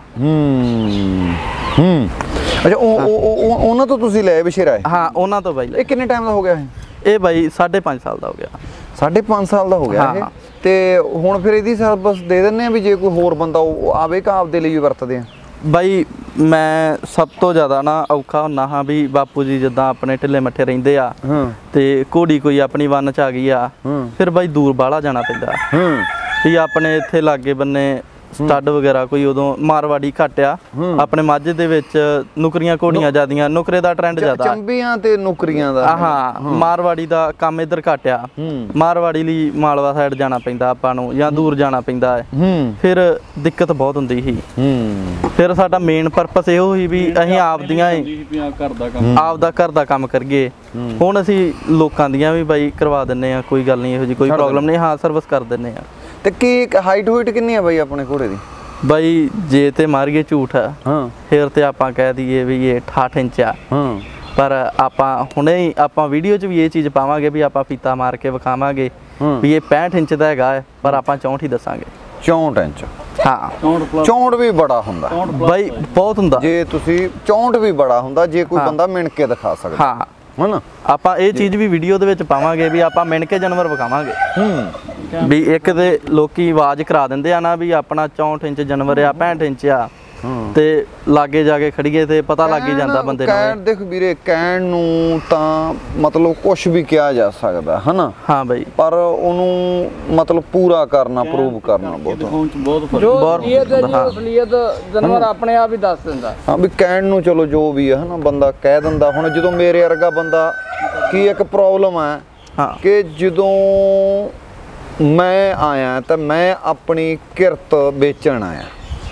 ਅੱਛਾ ਉਹਨਾਂ ਤੋਂ ਤੁਸੀਂ ਲਏ ਵਸ਼ੇਰਾ? ਹਾਂ ਉਹਨਾਂ ਤੋਂ ਬਾਈ। ਇਹ ਕਿੰਨੇ ਟਾਈਮ ਦਾ ਹੋ ਗਿਆ ਇਹ ਬਾਈ 5.5 ਸਾਲ ਦਾ ਹੋ ਗਿਆ। 5.5 ਸਾਲ ਦਾ ਹੋ ਗਿਆ ਇਹ? ਤੇ ਹੁਣ ਫਿਰ ਇਹਦੀ ਸਰਵਿਸ ਦੇ ਦਿੰਦੇ ਆ ਵੀ ਜੇ ਕੋਈ ਹੋਰ ਬੰਦਾ ਆਵੇ ਕਿ ਆਪਦੇ ਲਈ ਵੀ ਵਰਤਦੇ ਆ? ਬਾਈ ਮੈਂ ਸਭ ਤੋਂ ਜ਼ਿਆਦਾ ਨਾ ਔਖਾ ਹੁੰਦਾ ਹਾਂ ਵੀ ਬਾਪੂ ਜੀ ਜਿੱਦਾਂ ਆਪਣੇ ਢਿੱਲੇ ਮੱਠੇ ਰਹਿੰਦੇ ਆ, ਤੇ ਘੋੜੀ ਕੋਈ ਆਪਣੀ ਵੰਨ ਚ ਆ ਗਈ ਆ, ਫਿਰ ਬਾਈ ਦੂਰ ਬਾਹਲਾ ਜਾਣਾ ਪੈਂਦਾ ਵੀ ਆਪਣੇ ਇੱਥੇ ਲਾਗੇ ਬੰਨੇ ਸਟੱਡ ਵਗੈਰਾ ਕੋਈ ਉਦੋਂ ਮਾਰਵਾੜੀ ਘੱਟ ਆ। ਆਪਣੇ ਮਾਝੇ ਦੇ ਵਿੱਚ ਨੁਕਰੀਆਂ ਘੋੜੀਆਂ ਜ਼ਿਆਦੀਆਂ, ਨੁਕਰੇ ਦਾ ਟ੍ਰੈਂਡ ਜ਼ਿਆਦਾ, ਚੰਬੀਆਂ ਤੇ ਨੁਕਰੀਆਂ ਦਾ। ਹਾਂ ਮਾਰਵਾੜੀ ਦਾ ਕੰਮ ਇੱਧਰ ਘੱਟ ਆ। ਮਾਰਵਾੜੀ ਲਈ ਮਾਲਵਾ ਸਾਈਡ ਜਾਣਾ ਪੈਂਦਾ ਆਪਾਂ ਨੂੰ, ਜਾਂ ਦੂਰ ਜਾਣਾ ਪੈਂਦਾ ਹੈ, ਫਿਰ ਦਿੱਕਤ ਬਹੁਤ ਹੁੰਦੀ ਸੀ। ਫਿਰ ਸਾਡਾ ਮੇਨ ਪਰਪਸ ਇਹੋ ਸੀ ਵੀ ਅਸੀਂ ਆਪਦੀਆਂ ਆਪਦਾ ਘਰ ਦਾ ਕੰਮ ਕਰੀਏ। ਹੁਣ ਅਸੀਂ ਲੋਕਾਂ ਦੀਆਂ ਵੀ ਬਾਈ ਕਰਵਾ ਦਿੰਨੇ ਆ, ਕੋਈ ਗੱਲ ਨਹੀਂ, ਇਹੋ ਜਿਹੀ ਕੋਈ ਪ੍ਰੋਬਲਮ ਨਹੀਂ। ਹਾਂ ਸਰਵਿਸ ਕਰ ਦਿੰਨੇ ਆ। ਤੇ ਕੀ ਹਾਈਟ ਹੂਈਟ ਕਿੰਨੀ ਆ ਬਾਈ ਆਪਣੇ ਘੋੜੇ ਦੀ? ਬਾਈ ਜੇ ਤੇ ਮਾਰੀਏ ਝੂਠ ਫਿਰ ਤੇ ਆਪਾਂ ਕਹਿ ਦਈਏ ਵੀ ਇਹ 68 ਇੰਚ ਆ। ਪਰ ਆਪਾਂ ਹੁਣੇ ਹੀ ਆਪਾਂ ਵੀਡੀਓ 'ਚ ਵੀ ਇਹ ਚੀਜ਼ ਪਾਵਾਂਗੇ ਵੀ ਆਪਾਂ ਫੀਤਾ ਮਾਰ ਕੇ ਵਿਖਾਵਾਂਗੇ ਵੀ ਇਹ 65 ਇੰਚ ਦਾ ਹੈਗਾ, ਪਰ ਆਪਾਂ 64 ਹੀ ਦੱਸਾਂਗੇ। 64 ਇੰਚ? ਹਾਂ 64 ਵੀ ਬੜਾ ਹੁੰਦਾ ਬਾਈ, ਬਹੁਤ ਹੁੰਦਾ। ਜੇ ਤੁਸੀਂ 64 ਵੀ ਬੜਾ ਹੁੰਦਾ ਜੇ ਕੋਈ ਬੰਦਾ ਮਿਣ ਕੇ ਦਿਖਾ ਸਕਦਾ। ਹਾਂ ਹਨਾ ਆਪਾਂ ਇਹ ਚੀਜ਼ ਵੀ ਵੀਡੀਓ ਦੇ ਵਿੱਚ ਪਾਵਾਂਗੇ ਵੀ ਆਪਾਂ ਮਿਣ ਕੇ ਜਾਨਵਰ ਵਿਖਾਵਾਂਗੇ। ਵੀ ਇੱਕ ਤੇ ਲੋਕੀ ਆਵਾਜ਼ ਕਰਾ ਦਿੰਦੇ ਆ ਨਾ ਵੀ ਆਪਣਾ 64 ਇੰਚ ਜਾਨਵਰ ਆ, 65 ਇੰਚ ਆ, ਤੇ ਲਾਗੇ ਜਾ ਕੇ ਖੜੀਏ ਤੇ ਪਤਾ ਲੱਗ ਹੀ ਜਾਂਦਾ ਬੰਦੇ ਨੂੰ। ਕਹਿਣ ਦੇਖ ਵੀਰੇ, ਕਹਿਣ ਨੂੰ ਤਾਂ ਮਤਲਬ ਕੁਝ ਵੀ ਕਿਹਾ ਜਾ ਸਕਦਾ ਹਨਾ। ਹਾਂ ਬਾਈ, ਪਰ ਉਹਨੂੰ ਮਤਲਬ ਪੂਰਾ ਕਰਨਾ, ਪ੍ਰੂਵ ਕਰਨਾ ਬਹੁਤ ਅਸਲੀਅਤ ਜਾਨਵਰ ਆਪਣੇ ਆਪ ਹੀ ਦੱਸ ਦਿੰਦਾ। ਹਾਂ ਵੀ ਕਹਿਣ ਨੂੰ ਚਲੋ ਜੋ ਵੀ ਹੈ ਹਨਾ, ਬੰਦਾ ਕਹਿ ਦਿੰਦਾ। ਹੁਣ ਜਦੋਂ ਮੇਰੇ ਵਰਗਾ ਬੰਦਾ, ਕੀ ਇੱਕ ਪ੍ਰੋਬਲਮ ਹੈ ਕਿ ਜਦੋਂ ਮੈਂ ਆਇਆ ਤਾਂ ਮੈਂ ਆਪਣੀ ਕਿਰਤ ਵੇਚਣ ਆਇਆ,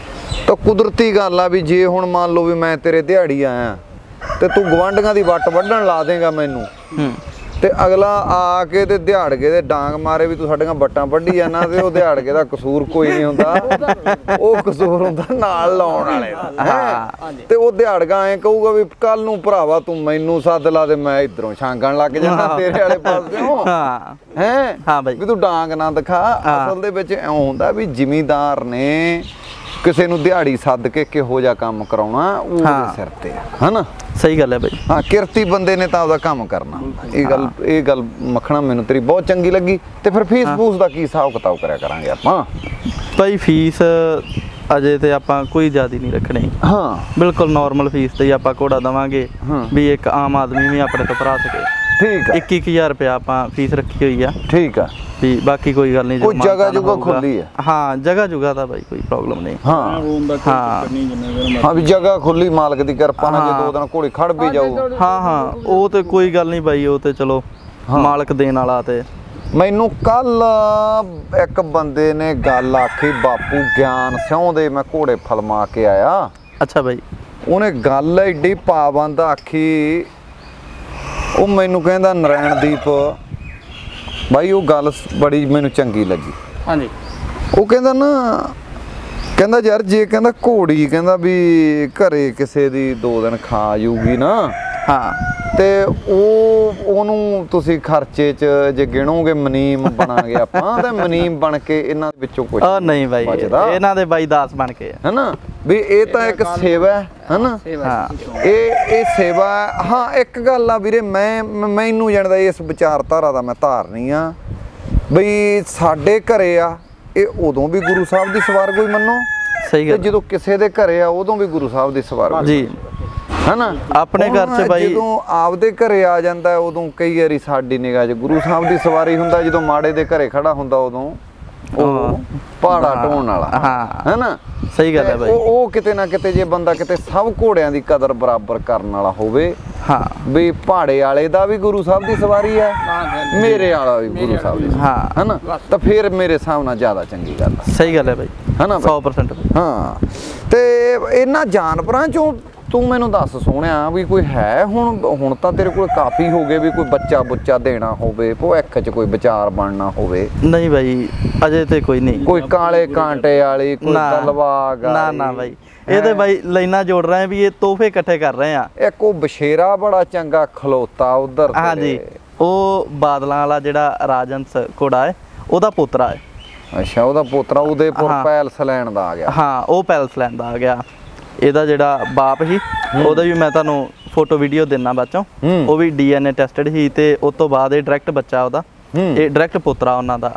ਤਾਂ ਕੁਦਰਤੀ ਗੱਲ ਆ ਵੀ ਜੇ ਹੁਣ ਮੰਨ ਲਓ ਵੀ ਮੈਂ ਤੇਰੇ ਦਿਹਾੜੀ ਆਇਆ ਤੇ ਤੂੰ ਗਵਾਂਢੀਆਂ ਦੀ ਵੱਟ ਵੱਢਣ ਲਾ ਦੇਗਾ ਮੈਨੂੰ ਤੇ ਅਗਲਾ ਆ ਕੇ ਤੇ ਦਿਹਾੜਗੇ ਦੇ ਡਾਂਗ ਮਾਰੇ ਵੀ ਤੂੰ ਸਾਡੀਆਂ ਵੱਟਾਂ ਵੱਢੀ ਜਾਣਾ ਤੇ ਉਹ ਦਿਹਾੜਗੇ ਦਾ ਕਸੂਰ ਕੋਈ ਨਹੀਂ ਹੁੰਦਾ, ਉਹ ਕਸੂਰ ਹੁੰਦਾ ਨਾਲ ਲਾਉਣ ਵਾਲੇ ਦਾ ਹੈਂ। ਤੇ ਉਹ ਦਿਹਾੜਗਾ ਐ ਕਹੂਗਾ ਵੀ ਕੱਲ ਨੂੰ ਭਰਾਵਾ ਤੂੰ ਮੈਨੂੰ ਸੱਦ ਲਾ ਤੇ ਮੈਂ ਇਧਰੋਂ ਛਾਂਗਣ ਲੱਗ ਜਾਂਦਾ ਤੇਰੇ ਵਾਲੇ ਪਾਸਿਓਂ ਹੈ ਹਾਂ ਬਾਈ ਵੀ ਤੂੰ ਡਾਂਗ ਨਾ ਦਿਖਾ। ਅਸਲ ਦੇ ਵਿੱਚ ਇਉਂ ਹੁੰਦਾ ਵੀ ਜ਼ਿਮੀਂਦਾਰ ਨੇ ਕਿਸੇ ਨੂੰ ਦਿਹਾੜੀ ਸੱਦ ਕੇ ਕਿਹੋ ਜਿਹਾ ਕੰਮ ਕਰਾਉਣਾ ਉਹਦੇ ਸਿਰ ਤੇ ਆ ਹਨਾ। ਸਹੀ ਗੱਲ ਹੈ ਬਾਈ। ਹਾਂ ਕਿਰਤੀ ਬੰਦੇ ਨੇ ਤਾਂ ਉਹਦਾ ਕੰਮ ਕਰਨਾ। ਇਹ ਗੱਲ ਮੱਖਣਾ ਮੈਨੂੰ ਤੇਰੀ ਬਹੁਤ ਚੰਗੀ ਲੱਗੀ। ਤੇ ਫਿਰ ਫੀਸ ਫੂਸ ਦਾ ਕੀ ਹਿਸਾਬ ਕਿਤਾਬ ਕਰਿਆ ਕਰਾਂਗੇ ਆਪਾਂ ਭਾਈ? ਫੀਸ ਅਜੇ ਤੇ ਆਪਾਂ ਕੋਈ ਜ਼ਿਆਦਾ ਨਹੀਂ ਰੱਖਣੀ। ਹਾਂ ਬਿਲਕੁਲ ਨਾਰਮਲ ਫੀਸ ਤੇ ਹੀ ਆਪਾਂ ਘੋੜਾ ਦਵਾਂਗੇ ਵੀ ਇੱਕ ਆਮ ਆਦਮੀ ਵੀ ਆਪਣੇ ਤੋਂ ਭਰਾ ਸਕੇ। ਠੀਕ ਆ। 21,000 ਰੁਪਇਆ ਆਪਾਂ ਫੀਸ ਰੱਖੀ ਹੋਈ ਆ। ਠੀਕ ਆ ਵੀ ਬਾਕੀ ਕੋਈ ਗੱਲ ਨਹੀਂ। ਕੋਈ ਜਗ੍ਹਾ ਜੁਗਾ ਖੁੱਲੀ ਹੈ? ਹਾਂ ਜਗ੍ਹਾ ਜੁਗਾ ਤਾਂ ਬਾਈ ਕੋਈ ਪ੍ਰੋਬਲਮ ਨਹੀਂ। ਹਾਂ ਰੂਮ ਦਾ ਕੋਈ ਚੱਕਰ ਨਹੀਂ ਜਿੰਨਾ ਹਾਂ ਵੀ ਜਗ੍ਹਾ ਖੁੱਲੀ ਮਾਲਕ ਦੀ ਕਿਰਪਾ ਨਾਲ ਜੇ 2 ਦਿਨ ਘੋੜੀ ਖੜ ਵੀ ਜਾਊ। ਹਾਂ ਉਹ ਤੇ ਕੋਈ ਗੱਲ ਨਹੀਂ ਬਾਈ, ਉਹ ਤੇ ਚਲੋ ਮਾਲਕ ਦੇਣ ਵਾਲਾ। ਤੇ ਮੈਨੂੰ ਕੱਲ ਇੱਕ ਬੰਦੇ ਨੇ ਗੱਲ ਆਖੀ, ਬਾਪੂ ਗਿਆਨ ਸਿਉਂ ਦੇ, ਮੈਂ ਘੋੜੇ ਫਲਮਾ ਕੇ ਆਇਆ। ਅੱਛਾ ਬਾਈ। ਉਹਨੇ ਗੱਲ ਏਡੀ ਪਾਬੰਦ ਆਖੀ, ਉਹ ਮੈਨੂੰ ਕਹਿੰਦਾ ਨਰੈਣਦੀਪ ਬਾਈ ਉਹ ਗੱਲ ਬੜੀ ਮੈਨੂੰ ਚੰਗੀ ਲੱਗੀ। ਹਾਂਜੀ। ਉਹ ਕਹਿੰਦਾ ਨਾ, ਕਹਿੰਦਾ ਯਾਰ ਜੇ ਕਹਿੰਦਾ ਘੋੜੀ ਕਹਿੰਦਾ ਵੀ ਘਰੇ ਕਿਸੇ ਦੀ 2 ਦਿਨ ਖਾ ਜੂਗੀ ਨਾ ਹਾਂ ਤੇ ਉਹਨੂੰ ਤੁਸੀਂ ਖਰਚੇ 'ਚ ਜੇ ਗਿਣੋਗੇ ਮਨੀਮ ਬਣਾਂਗੇ ਆਪਾਂ ਤੇ ਮਨੀਮ ਬਣ ਕੇ ਇਹਨਾਂ ਵਿੱਚੋਂ ਕੁਝ ਨਹੀਂ ਬਾਈ ਇਹਨਾਂ ਦੇ ਬਾਈ ਦਾਸ ਬਣ ਕੇ ਹੈਨਾ ਵੀ ਇਹ ਤਾਂ ਇੱਕ ਸੇਵਾ ਹੈ ਹੈਨਾ। ਹਾਂ ਇਹ ਸੇਵਾ। ਹਾਂ ਇੱਕ ਗੱਲ ਆ ਵੀਰੇ, ਮੈਨੂੰ ਜਾਣਦਾ ਇਸ ਵਿਚਾਰਧਾਰਾ ਦਾ ਮੈਂ ਧਾਰਨੀ ਆ ਬਈ ਸਾਡੇ ਘਰੇ ਆ ਇਹ ਉਦੋਂ ਵੀ ਗੁਰੂ ਸਾਹਿਬ ਦੀ ਸਵਾਰ ਕੋਈ ਮੰਨੋ। ਸਹੀ ਗੱਲ। ਜਦੋਂ ਕਿਸੇ ਦੇ ਘਰੇ ਆ ਉਦੋਂ ਵੀ ਗੁਰੂ ਸਾਹਿਬ ਦੀ ਸਵਾਰ ਜੀ ਹੈਨਾ। ਆਪਣੇ ਘਰ 'ਚ ਬਾਈ ਜਦੋਂ ਆਪਦੇ ਘਰੇ ਆ ਜਾਂਦਾ ਉਦੋਂ ਕਈ ਵਾਰੀ ਸਾਡੀ ਨਿਗਾਹ 'ਚ ਗੁਰੂ ਸਾਹਿਬ ਦੀ ਸਵਾਰੀ ਹੁੰਦਾ, ਜਦੋਂ ਮਾੜੇ ਦੇ ਘਰੇ ਖੜਾ ਹੁੰਦਾ ਉਦੋਂ ਉਹ ਪਹਾੜਾ ਢੋਣ ਵਾਲਾ ਹੈਨਾ। ਸਹੀ ਗੱਲ ਹੈ ਬਾਈ। ਉਹ ਕਿਤੇ ਨਾ ਕਿਤੇ ਜੇ ਬੰਦਾ ਕਿਤੇ ਸਭ ਘੋੜਿਆਂ ਦੀ ਕਦਰ ਬਰਾਬਰ ਕਰਨ ਵਾਲਾ ਹੋਵੇ, ਹਾਂ ਵੀ ਪਹਾੜੇ ਵਾਲੇ ਦਾ ਵੀ ਗੁਰੂ ਸਾਹਿਬ ਦੀ ਸਵਾਰੀ ਹੈ, ਮੇਰੇ ਵਾਲਾ ਵੀ ਗੁਰੂ ਸਾਹਿਬ ਦੀ ਹੈਨਾ, ਤਾਂ ਫਿਰ ਮੇਰੇ ਹਿਸਾਬ ਨਾਲ ਜ਼ਿਆਦਾ ਚੰਗੀ ਗੱਲ ਹੈ। ਸਹੀ ਗੱਲ ਹੈ ਬਾਈ ਹੈਨਾ 100%। ਹਾਂ ਤੇ ਇਹਨਾਂ ਜਾਨਵਰਾਂ ਚੋਂ ਤੂੰ ਮੈਨੂੰ ਦੱਸ ਸੋਹਣਿਆ ਵੀ ਕੋਈ ਹੈ ਹੁਣ ਤਾਂ ਤੇਰੇ ਕੋਲ ਕਾਫੀ ਹੋ ਗਏ ਵੀ ਕੋਈ ਬੱਚਾ ਦੇਣਾ ਹੋਵੇ, ਭਵਿੱਖ 'ਚ ਕੋਈ ਵਿਚਾਰ ਬਣਨਾ ਹੋਵੇ? ਨਹੀਂ ਬਾਈ ਅਜੇ ਤੇ ਕੋਈ ਨਹੀਂ। ਕੋਈ ਕਾਲੇ ਕਾਂਟੇ ਵਾਲੀ, ਕੋਈ ਤਲਵਾਗ ਵਾਲੀ? ਨਾ ਬਾਈ ਇਹ ਤੇ ਬਾਈ ਲਾਈਨਾਂ ਜੋੜ ਰਹੇ ਵੀ ਇਹ ਤੋਹਫੇ ਇਕੱਠੇ ਕਰ ਰਹੇ ਆ। ਇੱਕ ਉਹ ਬਸ਼ੇਰਾ ਬੜਾ ਚੰਗਾ ਖਲੋਤਾ ਉਧਰ। ਹਾਂਜੀ ਉਹ ਬਾਦਲਾਂ ਵਾਲਾ ਜਿਹੜਾ ਰਾਜਹੰਸ ਘੋੜਾ ਹੈ ਉਹਦਾ ਪੋਤਰਾ ਹੈ। ਅੱਛਾ ਉਹਦਾ ਪੋਤਰਾ ਉਦੇਪੁਰ ਪੈਲਸ ਲੈਣ ਦਾ ਆ ਗਿਆ। ਹਾਂ ਉਹ ਪੈਲਸ ਲੈਣ ਦਾ ਆ ਗਿਆ। ਇਹਦਾ ਜਿਹੜਾ ਬਾਪ ਸੀ ਉਹਦਾ ਵੀ ਮੈਂ ਤੁਹਾਨੂੰ ਫੋਟੋ ਵੀਡੀਓ ਦਿੰਨਾ ਬਾਅਦ ਚੋਂ। ਉਹ ਵੀ DNA ਟੈਸਟਡ ਸੀ ਤੇ ਉਸ ਤੋਂ ਬਾਅਦ ਇਹ ਡਾਇਰੈਕਟ ਬੱਚਾ ਉਹਦਾ, ਇਹ ਡਾਇਰੈਕਟ ਪੁੱਤਰਾ ਉਹਨਾਂ ਦਾ।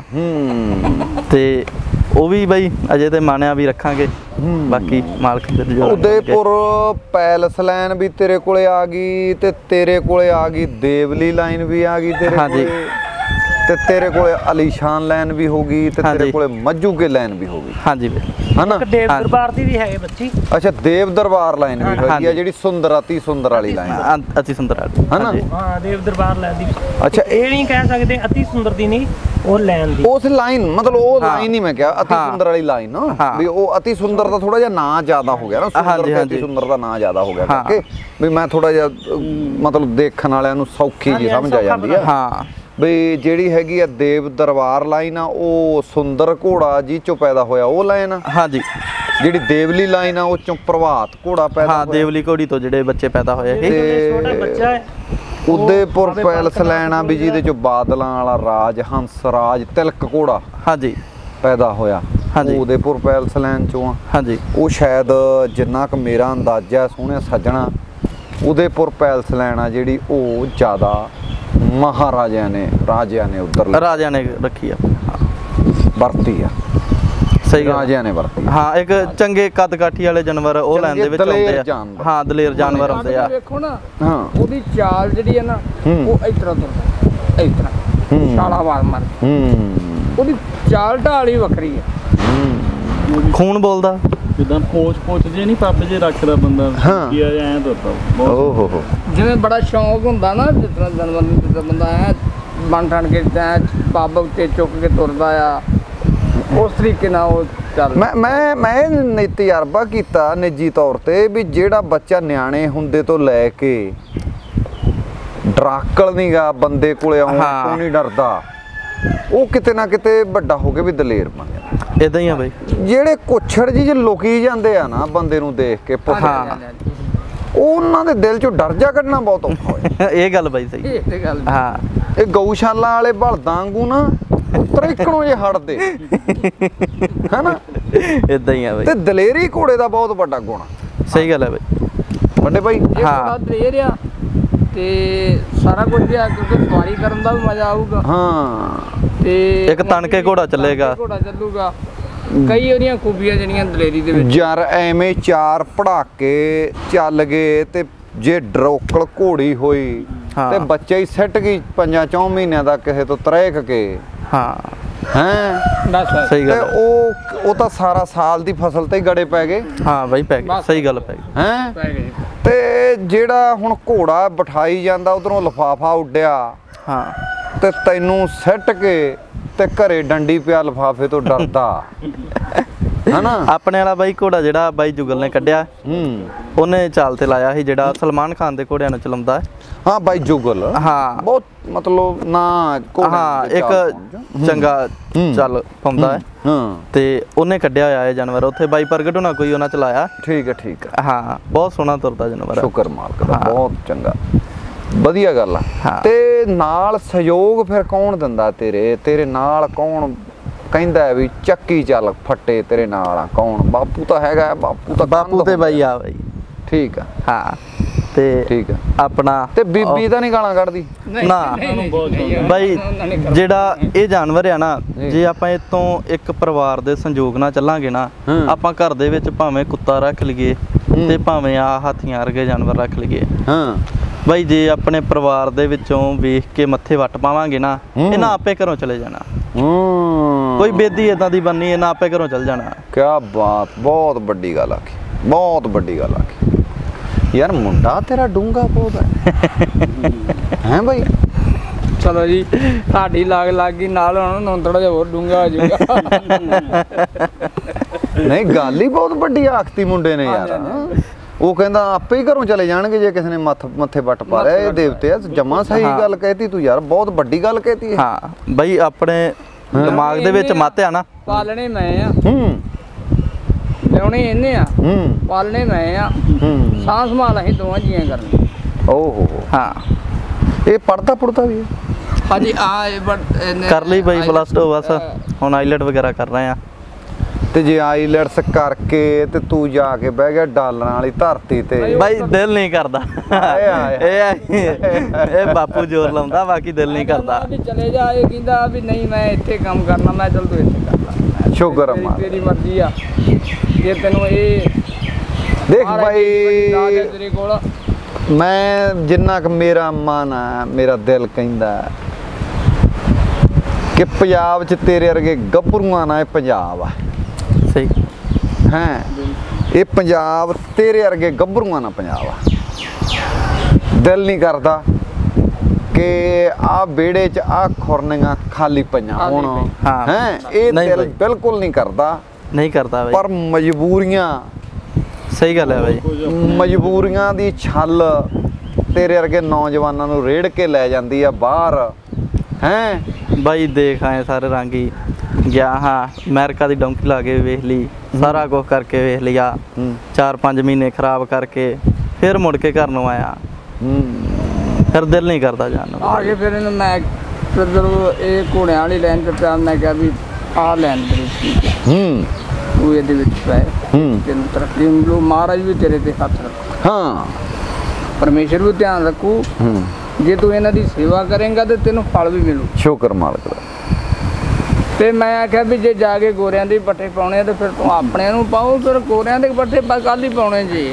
ਤੇ ਉਹ ਵੀ ਬਾਈ ਅਜੇ ਤੇ ਮਾਣਿਆ ਵੀ ਰੱਖਾਂਗੇ, ਬਾਕੀ ਮਾਲਕ ਦੇ ਜੋ। ਉਦੇਪੁਰ ਪੈਲਸ ਲਾਈਨ ਵੀ ਤੇਰੇ ਕੋਲੇ ਆ ਗਈ ਤੇ ਤੇਰੇ ਕੋਲੇ ਆ ਗਈ ਦੇਵਲੀ ਲਾਈਨ ਵੀ ਆ ਗਈ ਤੇਰੇ ਕੋਲੇ, ਤੇ ਤੇਰੇ ਕੋਲੇ ਅਲੀਸ਼ਾਨ ਲਾਈਨ ਵੀ ਹੋ ਗਈ ਤੇ ਤੇਰੇ ਕੋਲੇ ਮੱਜੂਕੇ ਲਾਈਨ ਵੀ ਹੋ ਗਈ। ਹਾਂਜੀ ਬਾਈ ਹਨਾ। ਦੇਵ ਦਰਬਾਰ ਦੀ ਵੀ ਹੈਗੇ ਬੱਚੀ। ਅੱਛਾ ਦੇਵ ਦਰਬਾਰ ਲਾਈਨ ਵੀ ਹੈਗੀ ਆ ਜਿਹੜੀ ਸੁੰਦਰ ਅਤੀ ਸੁੰਦਰ ਵਾਲੀ ਲਾਈਨ। ਅਤੀ ਸੁੰਦਰ ਵਾਲੀ ਹਨਾ। ਹਾਂ ਦੇਵ ਦਰਬਾਰ ਲਾਈਨ ਦੀ। ਅੱਛਾ ਇਹ ਨਹੀਂ ਕਹਿ ਸਕਦੇ ਅਤੀ ਸੁੰਦਰ ਦੀ ਨਹੀਂ, ਉਹ ਲਾਈਨ ਦੀ। ਉਸ ਲਾਈਨ ਮਤਲਬ ਉਹ ਲਾਈਨ ਨਹੀਂ ਮੈਂ ਕਿਹਾ ਅਤੀ ਸੁੰਦਰ ਵਾਲੀ ਲਾਈਨ ਵੀ ਉਹ ਅਤੀ ਸੁੰਦਰ ਦਾ ਥੋੜਾ ਜਿਹਾ ਨਾਂ ਜ਼ਿਆਦਾ ਹੋ ਗਿਆ ਨਾ, ਸੁੰਦਰ ਤੇ ਅਤੀ ਸੁੰਦਰ ਦਾ ਨਾਂ ਜ਼ਿਆਦਾ ਹੋ ਗਿਆ ਕਰਕੇ ਵੀ ਮੈਂ ਥੋੜਾ ਜਿਹਾ ਮਤਲਬ ਦੇਖਣ ਵਾਲਿਆਂ ਨੂੰ ਸੌਖੀ ਜੀ ਸਮਝ ਆ ਜਾਂਦੀ ਆ। ਹਾਂ ਬਈ ਜਿਹੜੀ ਹੈਗੀ ਆ ਦੇਵ ਦਰਬਾਰ ਲਾਈਨ ਆ ਉਹ ਸੁੰਦਰ ਘੋੜਾ ਜੀ ਚੋਂ ਪੈਦਾ ਹੋਇਆ ਉਹ ਲਾਈਨ ਆ। ਹਾਂਜੀ ਜਿਹੜੀ ਦੇਵਲੀ ਲਾਈਨ ਆ ਉਹ ਚੋਂ ਪ੍ਰਭਾਤ ਘੋੜਾ ਪੈਦਾ ਹੋਇਆ। ਹਾਂ ਦੇਵਲੀ ਘੋੜੀ ਤੋਂ ਜਿਹੜੇ ਬੱਚੇ ਪੈਦਾ ਹੋਏ ਇਹ ਛੋਟਾ ਬੱਚਾ ਹੈ। ਉਦੇਪੁਰ ਪੈਲਸ ਲਾਈਨ ਆ ਵੀ ਜਿਹਦੇ ਚੋਂ ਬਾਦਲਾਂ ਵਾਲਾ ਰਾਜ ਹੰਸ ਰਾਜ ਤਿਲਕ ਘੋੜਾ ਹਾਂਜੀ ਪੈਦਾ ਹੋਇਆ। ਹਾਂਜੀ ਉਦੇਪੁਰ ਪੈਲਸ ਲਾਈਨ ਚੋਂ ਆ। ਹਾਂਜੀ ਉਹ ਸ਼ਾਇਦ ਜਿੰਨਾ ਕੁ ਮੇਰਾ ਅੰਦਾਜ਼ਾ ਸੋਹਣਿਆ ਸੱਜਣਾ ਉਦੇਪੁਰ ਪੈਲਸ ਲਾਈਨ ਆ ਜਿਹੜੀ ਉਹ ਜ਼ਿਆਦਾ ਮਹਾਰਾਜਿਆਂ ਨੇ ਰਾਜਿਆਂ ਨੇ ਉਧਰ ਰਾਜਿਆਂ ਨੇ ਰੱਖੀ ਆ, ਵਰਤੀ ਆ। ਸਹੀ ਰਾਜਿਆਂ ਨੇ ਵਰਤੀ। ਹਾਂ ਇੱਕ ਚੰਗੇ ਕੱਦ ਕਾਠੀ ਵਾਲੇ ਜਾਨਵਰ ਉਹ ਲੈਣ ਦੇ ਵਿੱਚ ਆਉਂਦੇ ਆ। ਹਾਂ ਦਲੇਰ ਜਾਨਵਰ ਆਉਂਦੇ ਆ। ਵੇਖੋ ਨਾ ਹਾਂ ਉਹਦੀ ਚਾਲ ਜਿਹੜੀ ਹੈ ਨਾ ਉਹ ਇਸ ਤਰ੍ਹਾਂ ਤੁਰਦਾ, ਇਸ ਤਰ੍ਹਾਂ ਛਾਲਾ ਮਾਰ ਉਹਦੀ ਚਾਲ ਢਾਲ ਹੀ ਵੱਖਰੀ ਹੈ। ਖੂਨ ਬੋਲਦਾ ਜਿੱਦਾਂ ਪੋਚ ਜੇ ਨਹੀਂ ਪੱਬ ਜੇ ਰੱਖਦਾ ਬੰਦਾ ਕੀ ਆ ਐਂ ਤੁਰਦਾ। ਓਹ ਹੋ ਜਿਵੇਂ ਬੜਾ ਸ਼ੌਂਕ ਹੁੰਦਾ ਨਾ ਜਿਸ ਤਰ੍ਹਾਂ ਜਾਨਵਰ ਨੂੰ ਬੰਦਾ ਐ ਬਣ ਠਣ ਕੇ ਪੱਬ ਉੱਤੇ ਚੁੱਕ ਕੇ ਤੁਰਦਾ ਆ, ਉਸ ਤਰੀਕੇ ਨਾਲ ਉਹ ਚੱਲ ਮੈਂ ਇਹ ਤਜਰਬਾ ਕੀਤਾ ਨਿੱਜੀ ਤੌਰ ਤੇ ਵੀ ਜਿਹੜਾ ਬੱਚਾ ਨਿਆਣੇ ਹੁੰਦੇ ਤੋਂ ਲੈ ਕੇ ਡਰਾਕਲ ਨੀਗਾ ਬੰਦੇ ਕੋਲੇ ਆਉਣ ਤੋਂ ਨਹੀਂ ਡਰਦਾ, ਉਹ ਕਿਤੇ ਨਾ ਕਿਤੇ ਵੱਡਾ ਹੋ ਕੇ ਵੀ ਦਲੇਰ ਬਣ ਜਾਂਦਾ। ਇਦਾਂ ਹੀ ਆ ਬਾਈ। ਜਿਹੜੇ ਕੁੱਛੜ ਜੀ ਜੇ ਲੁਕੀ ਜਾਂਦੇ ਆ ਨਾ ਬੰਦੇ ਨੂੰ ਦੇਖ ਕੇ ਉਹਨਾਂ ਦੇ ਦਿਲ ਚੋਂ ਡਰ ਜਾ ਕੱਢਣਾ ਬਹੁਤ ਔਖਾ ਹੋਇਆ। ਇਹ ਗੱਲ ਬਾਈ ਸਹੀ। ਇਹ ਤੇ ਗੱਲ ਹਾਂ, ਇਹ ਗਊਸ਼ਾਲਾ ਵਾਲੇ ਬਲਦਾਂ ਵਾਂਗੂ ਨਾ ਤਰੀਕਣੋਂ ਜੇ ਹਟਦੇ ਹੈਨਾ, ਇਦਾਂ ਹੀ ਆ ਬਾਈ। ਤੇ ਦਲੇਰੀ ਘੋੜੇ ਦਾ ਬਹੁਤ ਵੱਡਾ ਗੁਣ ਆ। ਸਹੀ ਗੱਲ ਹੈ ਬਾਈ। ਵੱਡੇ ਭਾਈ ਹਾਂ ਦਲੇਰ ਆ ਤੇ ਸਾਰਾ ਕੁਝ ਆ, ਕਿਉਂਕਿ ਸਵਾਰੀ ਕਰਨ ਦਾ ਵੀ ਮਜ਼ਾ ਆਊਗਾ। ਹਾਂ ਤੇ ਇੱਕ ਤਣ ਕੇ ਘੋੜਾ ਚੱਲੇਗਾ, ਘੋੜਾ ਚੱਲੂਗਾ। ਕਈ ਉਹਦੀਆਂ ਖੂਬੀਆਂ ਜਿਹੜੀਆਂ ਦਲੇਰੀ ਦੇ ਵਿੱਚ ਯਾਰ ਐਵੇਂ ਚਾਰ ਪੜਾਕੇ ਚੱਲ ਗਏ ਤੇ ਜੇ ਡਰੋਕਲ ਘੋੜੀ ਹੋਈ ਤੇ ਬੱਚਾ ਹੀ ਸੱਟ ਗਈ 5-4 ਮਹੀਨਿਆਂ ਦਾ ਕਿਸੇ ਤੋਂ ਤਰੇਕ ਕੇ। ਹਾਂ ਹੈ ਬਸ ਸਹੀ ਗੱਲ ਤੇ ਉਹ ਤਾਂ ਸਾਰਾ ਸਾਲ ਦੀ ਫਸਲ ਤੇ ਹੀ ਗੜੇ ਪੈ ਗਏ। ਹਾਂ ਬਾਈ ਪੈ ਗਏ, ਸਹੀ ਗੱਲ ਪੈ ਗਈ। ਹੈ ਪੈ ਗਏ। ਤੇ ਜਿਹੜਾ ਹੁਣ ਘੋੜਾ ਬਿਠਾਈ ਜਾਂਦਾ ਉਧਰੋਂ ਲਿਫਾਫਾ ਉੱਡਿਆ ਹਾਂ ਤੇ ਤੈਨੂੰ ਸੱਟ ਕੇ ਤੇ ਘਰੇ ਡੰਡੀ ਪਿਆ ਲਿਫਾਫੇ ਤੋਂ ਡਰਦਾ ਹਨਾ। ਆਪਣੇ ਵਾਲਾ ਬਾਈ ਘੋੜਾ ਜਿਹੜਾ ਬਾਈ ਜੁਗਲ ਨੇ ਕੱਢਿਆ, ਉਹਨੇ ਚਾਲ ਤੇ ਲਾਇਆ ਸੀ ਜਿਹੜਾ ਸਲਮਾਨ ਖਾਨ ਦੇ ਘੋੜਿਆਂ ਨੂੰ ਚਲਾਉਂਦਾ। ਹਾਂ ਬਾਈ ਜੁਗਲ ਹਾਂ ਬਹੁਤ ਮਤਲਬ ਨਾ ਹਾਂ ਇੱਕ ਚੰਗਾ ਚੱਲ ਪਾਉਂਦਾ ਹੈ। ਹਾਂ ਤੇ ਉਹਨੇ ਕੱਢਿਆ ਹੋਇਆ ਇਹ ਜਾਨਵਰ ਉੱਥੇ ਬਾਈ ਪ੍ਰਗਟ ਹੋਣਾ ਕੋਈ ਉਹਨਾਂ ਚਲਾਇਆ। ਠੀਕ ਹੈ ਹਾਂ ਬਹੁਤ ਸੋਹਣਾ ਤੁਰਦਾ ਜਾਨਵਰ। ਸ਼ੁਕਰ ਮਾਲਕ ਦਾ, ਬਹੁਤ ਚੰਗਾ, ਵਧੀਆ ਗੱਲ ਆ। ਤੇ ਨਾਲ ਸਹਿਯੋਗ ਫਿਰ ਕੌਣ ਦਿੰਦਾ ਤੇਰੇ ਨਾਲ ਕੌਣ ਕਹਿੰਦਾ ਵੀ ਚੱਕੀ ਚੱਲ ਫੱਟੇ ਤੇਰੇ ਨਾਲ ਆ? ਕੌਣ? ਬਾਪੂ ਤਾਂ ਹੈਗਾ, ਬਾਪੂ ਤੇ ਬਾਈ ਆ ਬਾਈ। ਠੀਕ ਆ। ਹਾਂ ਤੇ ਠੀਕ ਆ ਆਪਣਾ ਤੇ ਬੀਬੀ ਤਾਂ ਨਹੀਂ ਗਾਲਾਂ ਕੱਢਦੀ ਨਾ ਬਾਈ। ਜਿਹੜਾ ਇਹ ਜਾਨਵਰ ਆ ਨਾ, ਜੇ ਆਪਾਂ ਇਹ ਤੋਂ ਇੱਕ ਪਰਿਵਾਰ ਦੇ ਸੰਯੋਗ ਨਾਲ ਚੱਲਾਂਗੇ ਨਾ, ਆਪਾਂ ਘਰ ਦੇ ਵਿੱਚ ਭਾਵੇਂ ਕੁੱਤਾ ਰੱਖ ਲਈਏ ਤੇ ਭਾਵੇਂ ਆ ਹਾਥੀਆਂ ਵਰਗੇ ਜਾਨਵਰ ਰੱਖ ਲਈਏ। ਹਾਂ ਬਾਈ ਜੇ ਆਪਣੇ ਪਰਿਵਾਰ ਦੇ ਵਿੱਚੋਂ ਵੇਖ ਕੇ ਮੱਥੇ ਵੱਟ ਪਾਵਾਂਗੇ ਨਾ, ਇਹਨਾਂ ਆਪੇ ਘਰੋਂ ਚਲੇ ਜਾਣਾ। ਕੋਈ ਬੇਦੀ ਇਦਾਂ ਦੀ ਬੰਨੀ, ਇਹਨਾਂ ਆਪੇ ਘਰੋਂ ਚਲ ਜਾਣਾ। ਕਿਆ ਬਾਤ, ਬਹੁਤ ਵੱਡੀ ਗੱਲ ਆਖੀ, ਬਹੁਤ ਵੱਡੀ ਗੱਲ ਆਖੀ ਯਾਰ। ਮੁੰਡਾ ਤੇਰਾ ਡੂੰਗਾ ਬਹੁਤ ਹੈ ਹੈ ਬਾਈ। ਚਲੋ ਜੀ ਤੁਹਾਡੀ ਲੱਗ ਗਈ ਨਾਲ, ਹੁਣ ਥੋੜਾ ਜਿਹਾ ਹੋਰ ਡੂੰਗਾ ਹੋ ਜਾਊਗਾ। ਨਹੀਂ ਗੱਲ ਹੀ ਬਹੁਤ ਵੱਡੀ ਆਖਤੀ ਮੁੰਡੇ ਨੇ ਯਾਰ। ਉਹ ਕਹਿੰਦਾ ਆਪੇ ਹੀ ਘਰੋਂ ਚਲੇ ਜਾਣਗੇ ਜੇ ਕਿਸੇ ਨੇ ਮੱਥੇ ਵੱਟ ਪਾ ਲਿਆ। ਇਹ ਦੇਵਤੇ ਆ, ਜਮਾ ਸਹੀ ਗੱਲ ਕਹਿਤੀ ਤੂੰ ਯਾਰ, ਬਹੁਤ ਵੱਡੀ ਗੱਲ ਕਹਿਤੀ ਹੈ। ਹਾਂ ਬਾਈ ਆਪਣੇ ਦਿਮਾਗ ਦੇ ਵਿੱਚ ਮੱਤ ਆ ਨਾ, ਪਾਲਣੇ ਮੈਂ ਆ, ਲਿਆਉਣੇ ਇਹਨੇ ਆ, ਪਾਲਣੇ ਮੈਂ ਆ, ਸਾਂਭ ਸੰਭਾਲ ਅਸੀਂ ਦੋਵਾਂ ਜੀਆਂ ਕਰਨੀ। ਓਹੋ ਹਾਂ ਇਹ ਪੜਦਾ ਵੀ ਹੈ? ਹਾਂਜੀ ਕਰ ਲਈ ਬਾਈ +2 ਬਸ, ਹੁਣ ਆਈਲੈਟ ਵਗੈਰਾ ਕਰ ਰਹੇ ਆ। ਤੇ ਜੇ ਆਈਲੈਟਸ ਕਰਕੇ ਤੇ ਤੂੰ ਜਾ ਕੇ ਬਹਿ ਗਿਆ ਡਾਲਰਾਂ ਵਾਲੀ ਧਰਤੀ ਤੇ, ਬਾਈ ਦਿਲ ਨਹੀਂ ਕਰਦਾ। ਇਹ ਬਾਪੂ ਜ਼ੋਰ ਲਾਉਂਦਾ, ਬਾਕੀ ਦਿਲ ਨਹੀਂ ਕਰਦਾ। ਚਲੇ ਜਾ, ਇਹ ਕਹਿੰਦਾ ਵੀ ਨਹੀਂ ਮੈਂ ਇੱਥੇ ਕੰਮ ਕਰਨਾ। ਮੈਂ ਚੱਲ ਤੂੰ ਇੱਥੇ ਕਰ ਲੈ, ਸ਼ੁਕਰ ਆ ਤੇਰੀ ਮਰਜ਼ੀ ਆ। ਜੇ ਤੈਨੂੰ ਇਹ ਦੇਖ ਬਾਈ, ਤੇਰੇ ਕੋਲ ਮੈਂ ਜਿੰਨਾ ਕੁ ਮੇਰਾ ਮਨ ਆ, ਮੇਰਾ ਦਿਲ ਕਹਿੰਦਾ ਕਿ ਪੰਜਾਬ 'ਚ ਤੇਰੇ ਵਰਗੇ ਗੱਭਰੂਆਂ ਨਾਲ ਇਹ ਪੰਜਾਬ ਆ। ਸਹੀ ਹੈ, ਇਹ ਪੰਜਾਬ ਤੇਰੇ ਵਰਗੇ ਗੱਭਰੂਆਂ ਨਾਲ ਪੰਜਾਬ ਆ। ਦਿਲ ਨਹੀਂ ਕਰਦਾ ਕਿ ਆ ਵਿਹੜੇ 'ਚ ਆ ਖੁਰਨੀਆਂ ਖਾਲੀ ਪਈਆਂ ਹੋਣ। ਹੈ ਇਹ ਦਿਲ ਬਿਲਕੁਲ ਨਹੀਂ ਕਰਦਾ ਬਾਈ, ਪਰ ਮਜਬੂਰੀਆਂ। ਸਹੀ ਗੱਲ ਹੈ ਬਾਈ। ਮਜਬੂਰੀਆਂ ਦੀ ਛੱਲ ਤੇਰੇ ਵਰਗੇ ਨੌਜਵਾਨਾਂ ਨੂੰ ਰੇੜ ਕੇ ਲੈ ਜਾਂਦੀ ਆ ਬਾਹਰ। ਹੈ ਬਾਈ ਦੇਖ ਆਏ ਸਾਰੇ ਰੰਗ ਹੀ ਗਿਆ। ਹਾਂ ਅਮਰੀਕਾ ਦੀ ਡੌਂਕੀ ਲਾ ਕੇ ਵੇਖ ਲਈ, ਸਾਰਾ ਕੁਝ ਕਰਕੇ ਵੇਖ ਲਿਆ। 4-5 ਮਹੀਨੇ ਖਰਾਬ ਕਰਕੇ ਫਿਰ ਮੁੜ ਕੇ ਘਰ ਨੂੰ ਆਇਆ। ਫਿਰ ਦਿਲ ਨਹੀਂ ਕਰਦਾ ਜਾਣ ਨੂੰ। ਆ ਕੇ ਫਿਰ ਇਹਨੂੰ ਮੈਂ ਫਿਰ ਜਦੋਂ ਇਹ ਘੋੜਿਆਂ ਵਾਲੀ ਲਾਈਨ 'ਤੇ ਪਿਆ, ਮੈਂ ਕਿਹਾ ਵੀ ਆਹ ਲਾਈਨ ਤੇਰੀ ਠੀਕ ਹੈ, ਤੂੰ ਇਹਦੇ ਵਿੱਚ ਪੈ, ਤੈਨੂੰ ਤਰੱਕੀ ਮਿਲੂ, ਮਹਾਰਾਜ ਵੀ ਤੇਰੇ ਤੇ ਹੱਥ ਰੱਖੂ। ਹਾਂ ਪਰਮੇਸ਼ਰ ਵੀ ਧਿਆਨ ਰੱਖੂ। ਜੇ ਤੂੰ ਇਹਨਾਂ ਦੀ ਸੇਵਾ ਕਰੇਂਗਾ ਤੇ ਤੈਨੂੰ ਫਲ ਵੀ ਮਿਲੂ। ਸ਼ੁਕਰ ਮਾਲਕ ਦਾ। ਤੇ ਮੈਂ ਆਖਿਆ ਵੀ ਜੇ ਜਾ ਕੇ ਗੋਰਿਆਂ ਦੇ ਪੱਠੇ ਪਾਉਣੇ ਆ ਤੇ ਫਿਰ ਤੂੰ ਆਪਣੇ ਨੂੰ ਪਾਓ, ਫਿਰ ਗੋਰਿਆਂ ਦੇ ਪੱਠੇ ਕੱਲ੍ਹ ਹੀ ਪਾਉਣੇ ਜੀ।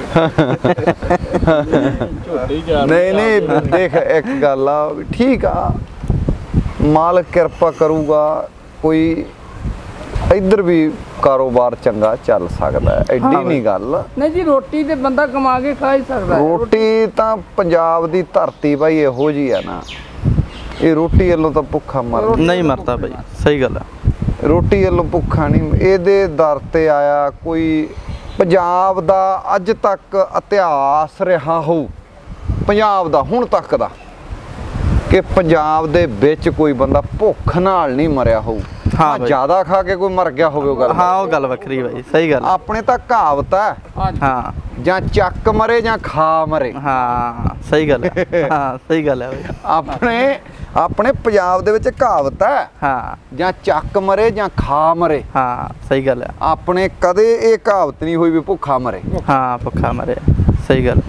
ਨਹੀਂ ਦੇਖ ਇੱਕ ਗੱਲ ਆ, ਠੀਕ ਆ, ਮਾਲਕ ਕਿਰਪਾ ਕਰੂਗਾ, ਕੋਈ ਇੱਧਰ ਵੀ ਕਾਰੋਬਾਰ ਚੰਗਾ ਚੱਲ ਸਕਦਾ ਹੈ। ਐਡੀ ਨਹੀਂ ਗੱਲ। ਨਹੀਂ ਜੀ, ਰੋਟੀ ਤੇ ਬੰਦਾ ਕਮਾ ਕੇ ਖਾ ਹੀ ਸਕਦਾ। ਰੋਟੀ ਤਾਂ ਪੰਜਾਬ ਦੀ ਧਰਤੀ ਬਾਈ ਇਹੋ ਜੀ ਆ ਨਾ, ਇਹ ਰੋਟੀ ਵੱਲੋਂ ਤਾਂ ਭੁੱਖਾ ਮਰ ਨਹੀਂ ਮਰਦਾ ਬਾਈ। ਸਹੀ ਗੱਲ ਆ। ਰੋਟੀ ਵੱਲੋਂ ਭੁੱਖਾ ਨਹੀਂ। ਇਹਦੇ ਦਰ ਤੇ ਆਇਆ ਕੋਈ ਪੰਜਾਬ ਦਾ ਅੱਜ ਤੱਕ ਇਤਿਹਾਸ ਰਿਹਾ ਹੋਊ, ਪੰਜਾਬ ਦਾ ਹੁਣ ਤੱਕ ਦਾ, ਕਿ ਪੰਜਾਬ ਦੇ ਵਿੱਚ ਕੋਈ ਬੰਦਾ ਭੁੱਖ ਨਾਲ ਨਹੀਂ ਮਰਿਆ ਹੋਊ। ਹਾਂ ਬਾਈ। ਜ਼ਿਆਦਾ ਖਾ ਕੇ ਕੋਈ ਮਰ ਗਿਆ ਹੋਵੇ ਉਹ ਗੱਲ, ਹਾਂ ਉਹ ਗੱਲ ਵੱਖਰੀ ਬਾਈ, ਸਹੀ ਗੱਲ। ਆਪਣੇ ਤਾਂ ਕਹਾਵਤ ਹੈ, ਹਾਂ ਜਾਂ ਚੱਕ ਮਰੇ ਜਾਂ ਖਾ ਮਰੇ। ਹਾਂ ਸਹੀ ਗੱਲ ਹੈ, ਹਾਂ ਸਹੀ ਗੱਲ ਹੈ ਬਾਈ। ਆਪਣੇ ਪੰਜਾਬ ਦੇ ਵਿੱਚ ਕਹਾਵਤ ਹੈ, ਹਾਂ ਜਾਂ ਚੱਕ ਮਰੇ ਜਾਂ ਖਾ ਮਰੇ। ਹਾਂ ਸਹੀ ਗੱਲ ਹੈ। ਆਪਣੇ ਕਦੇ ਇਹ ਕਹਾਵਤ ਨਹੀਂ ਹੋਈ ਵੀ ਭੁੱਖਾ ਮਰੇ। ਹਾਂ ਭੁੱਖਾ ਮਰੇ, ਸਹੀ ਗੱਲ।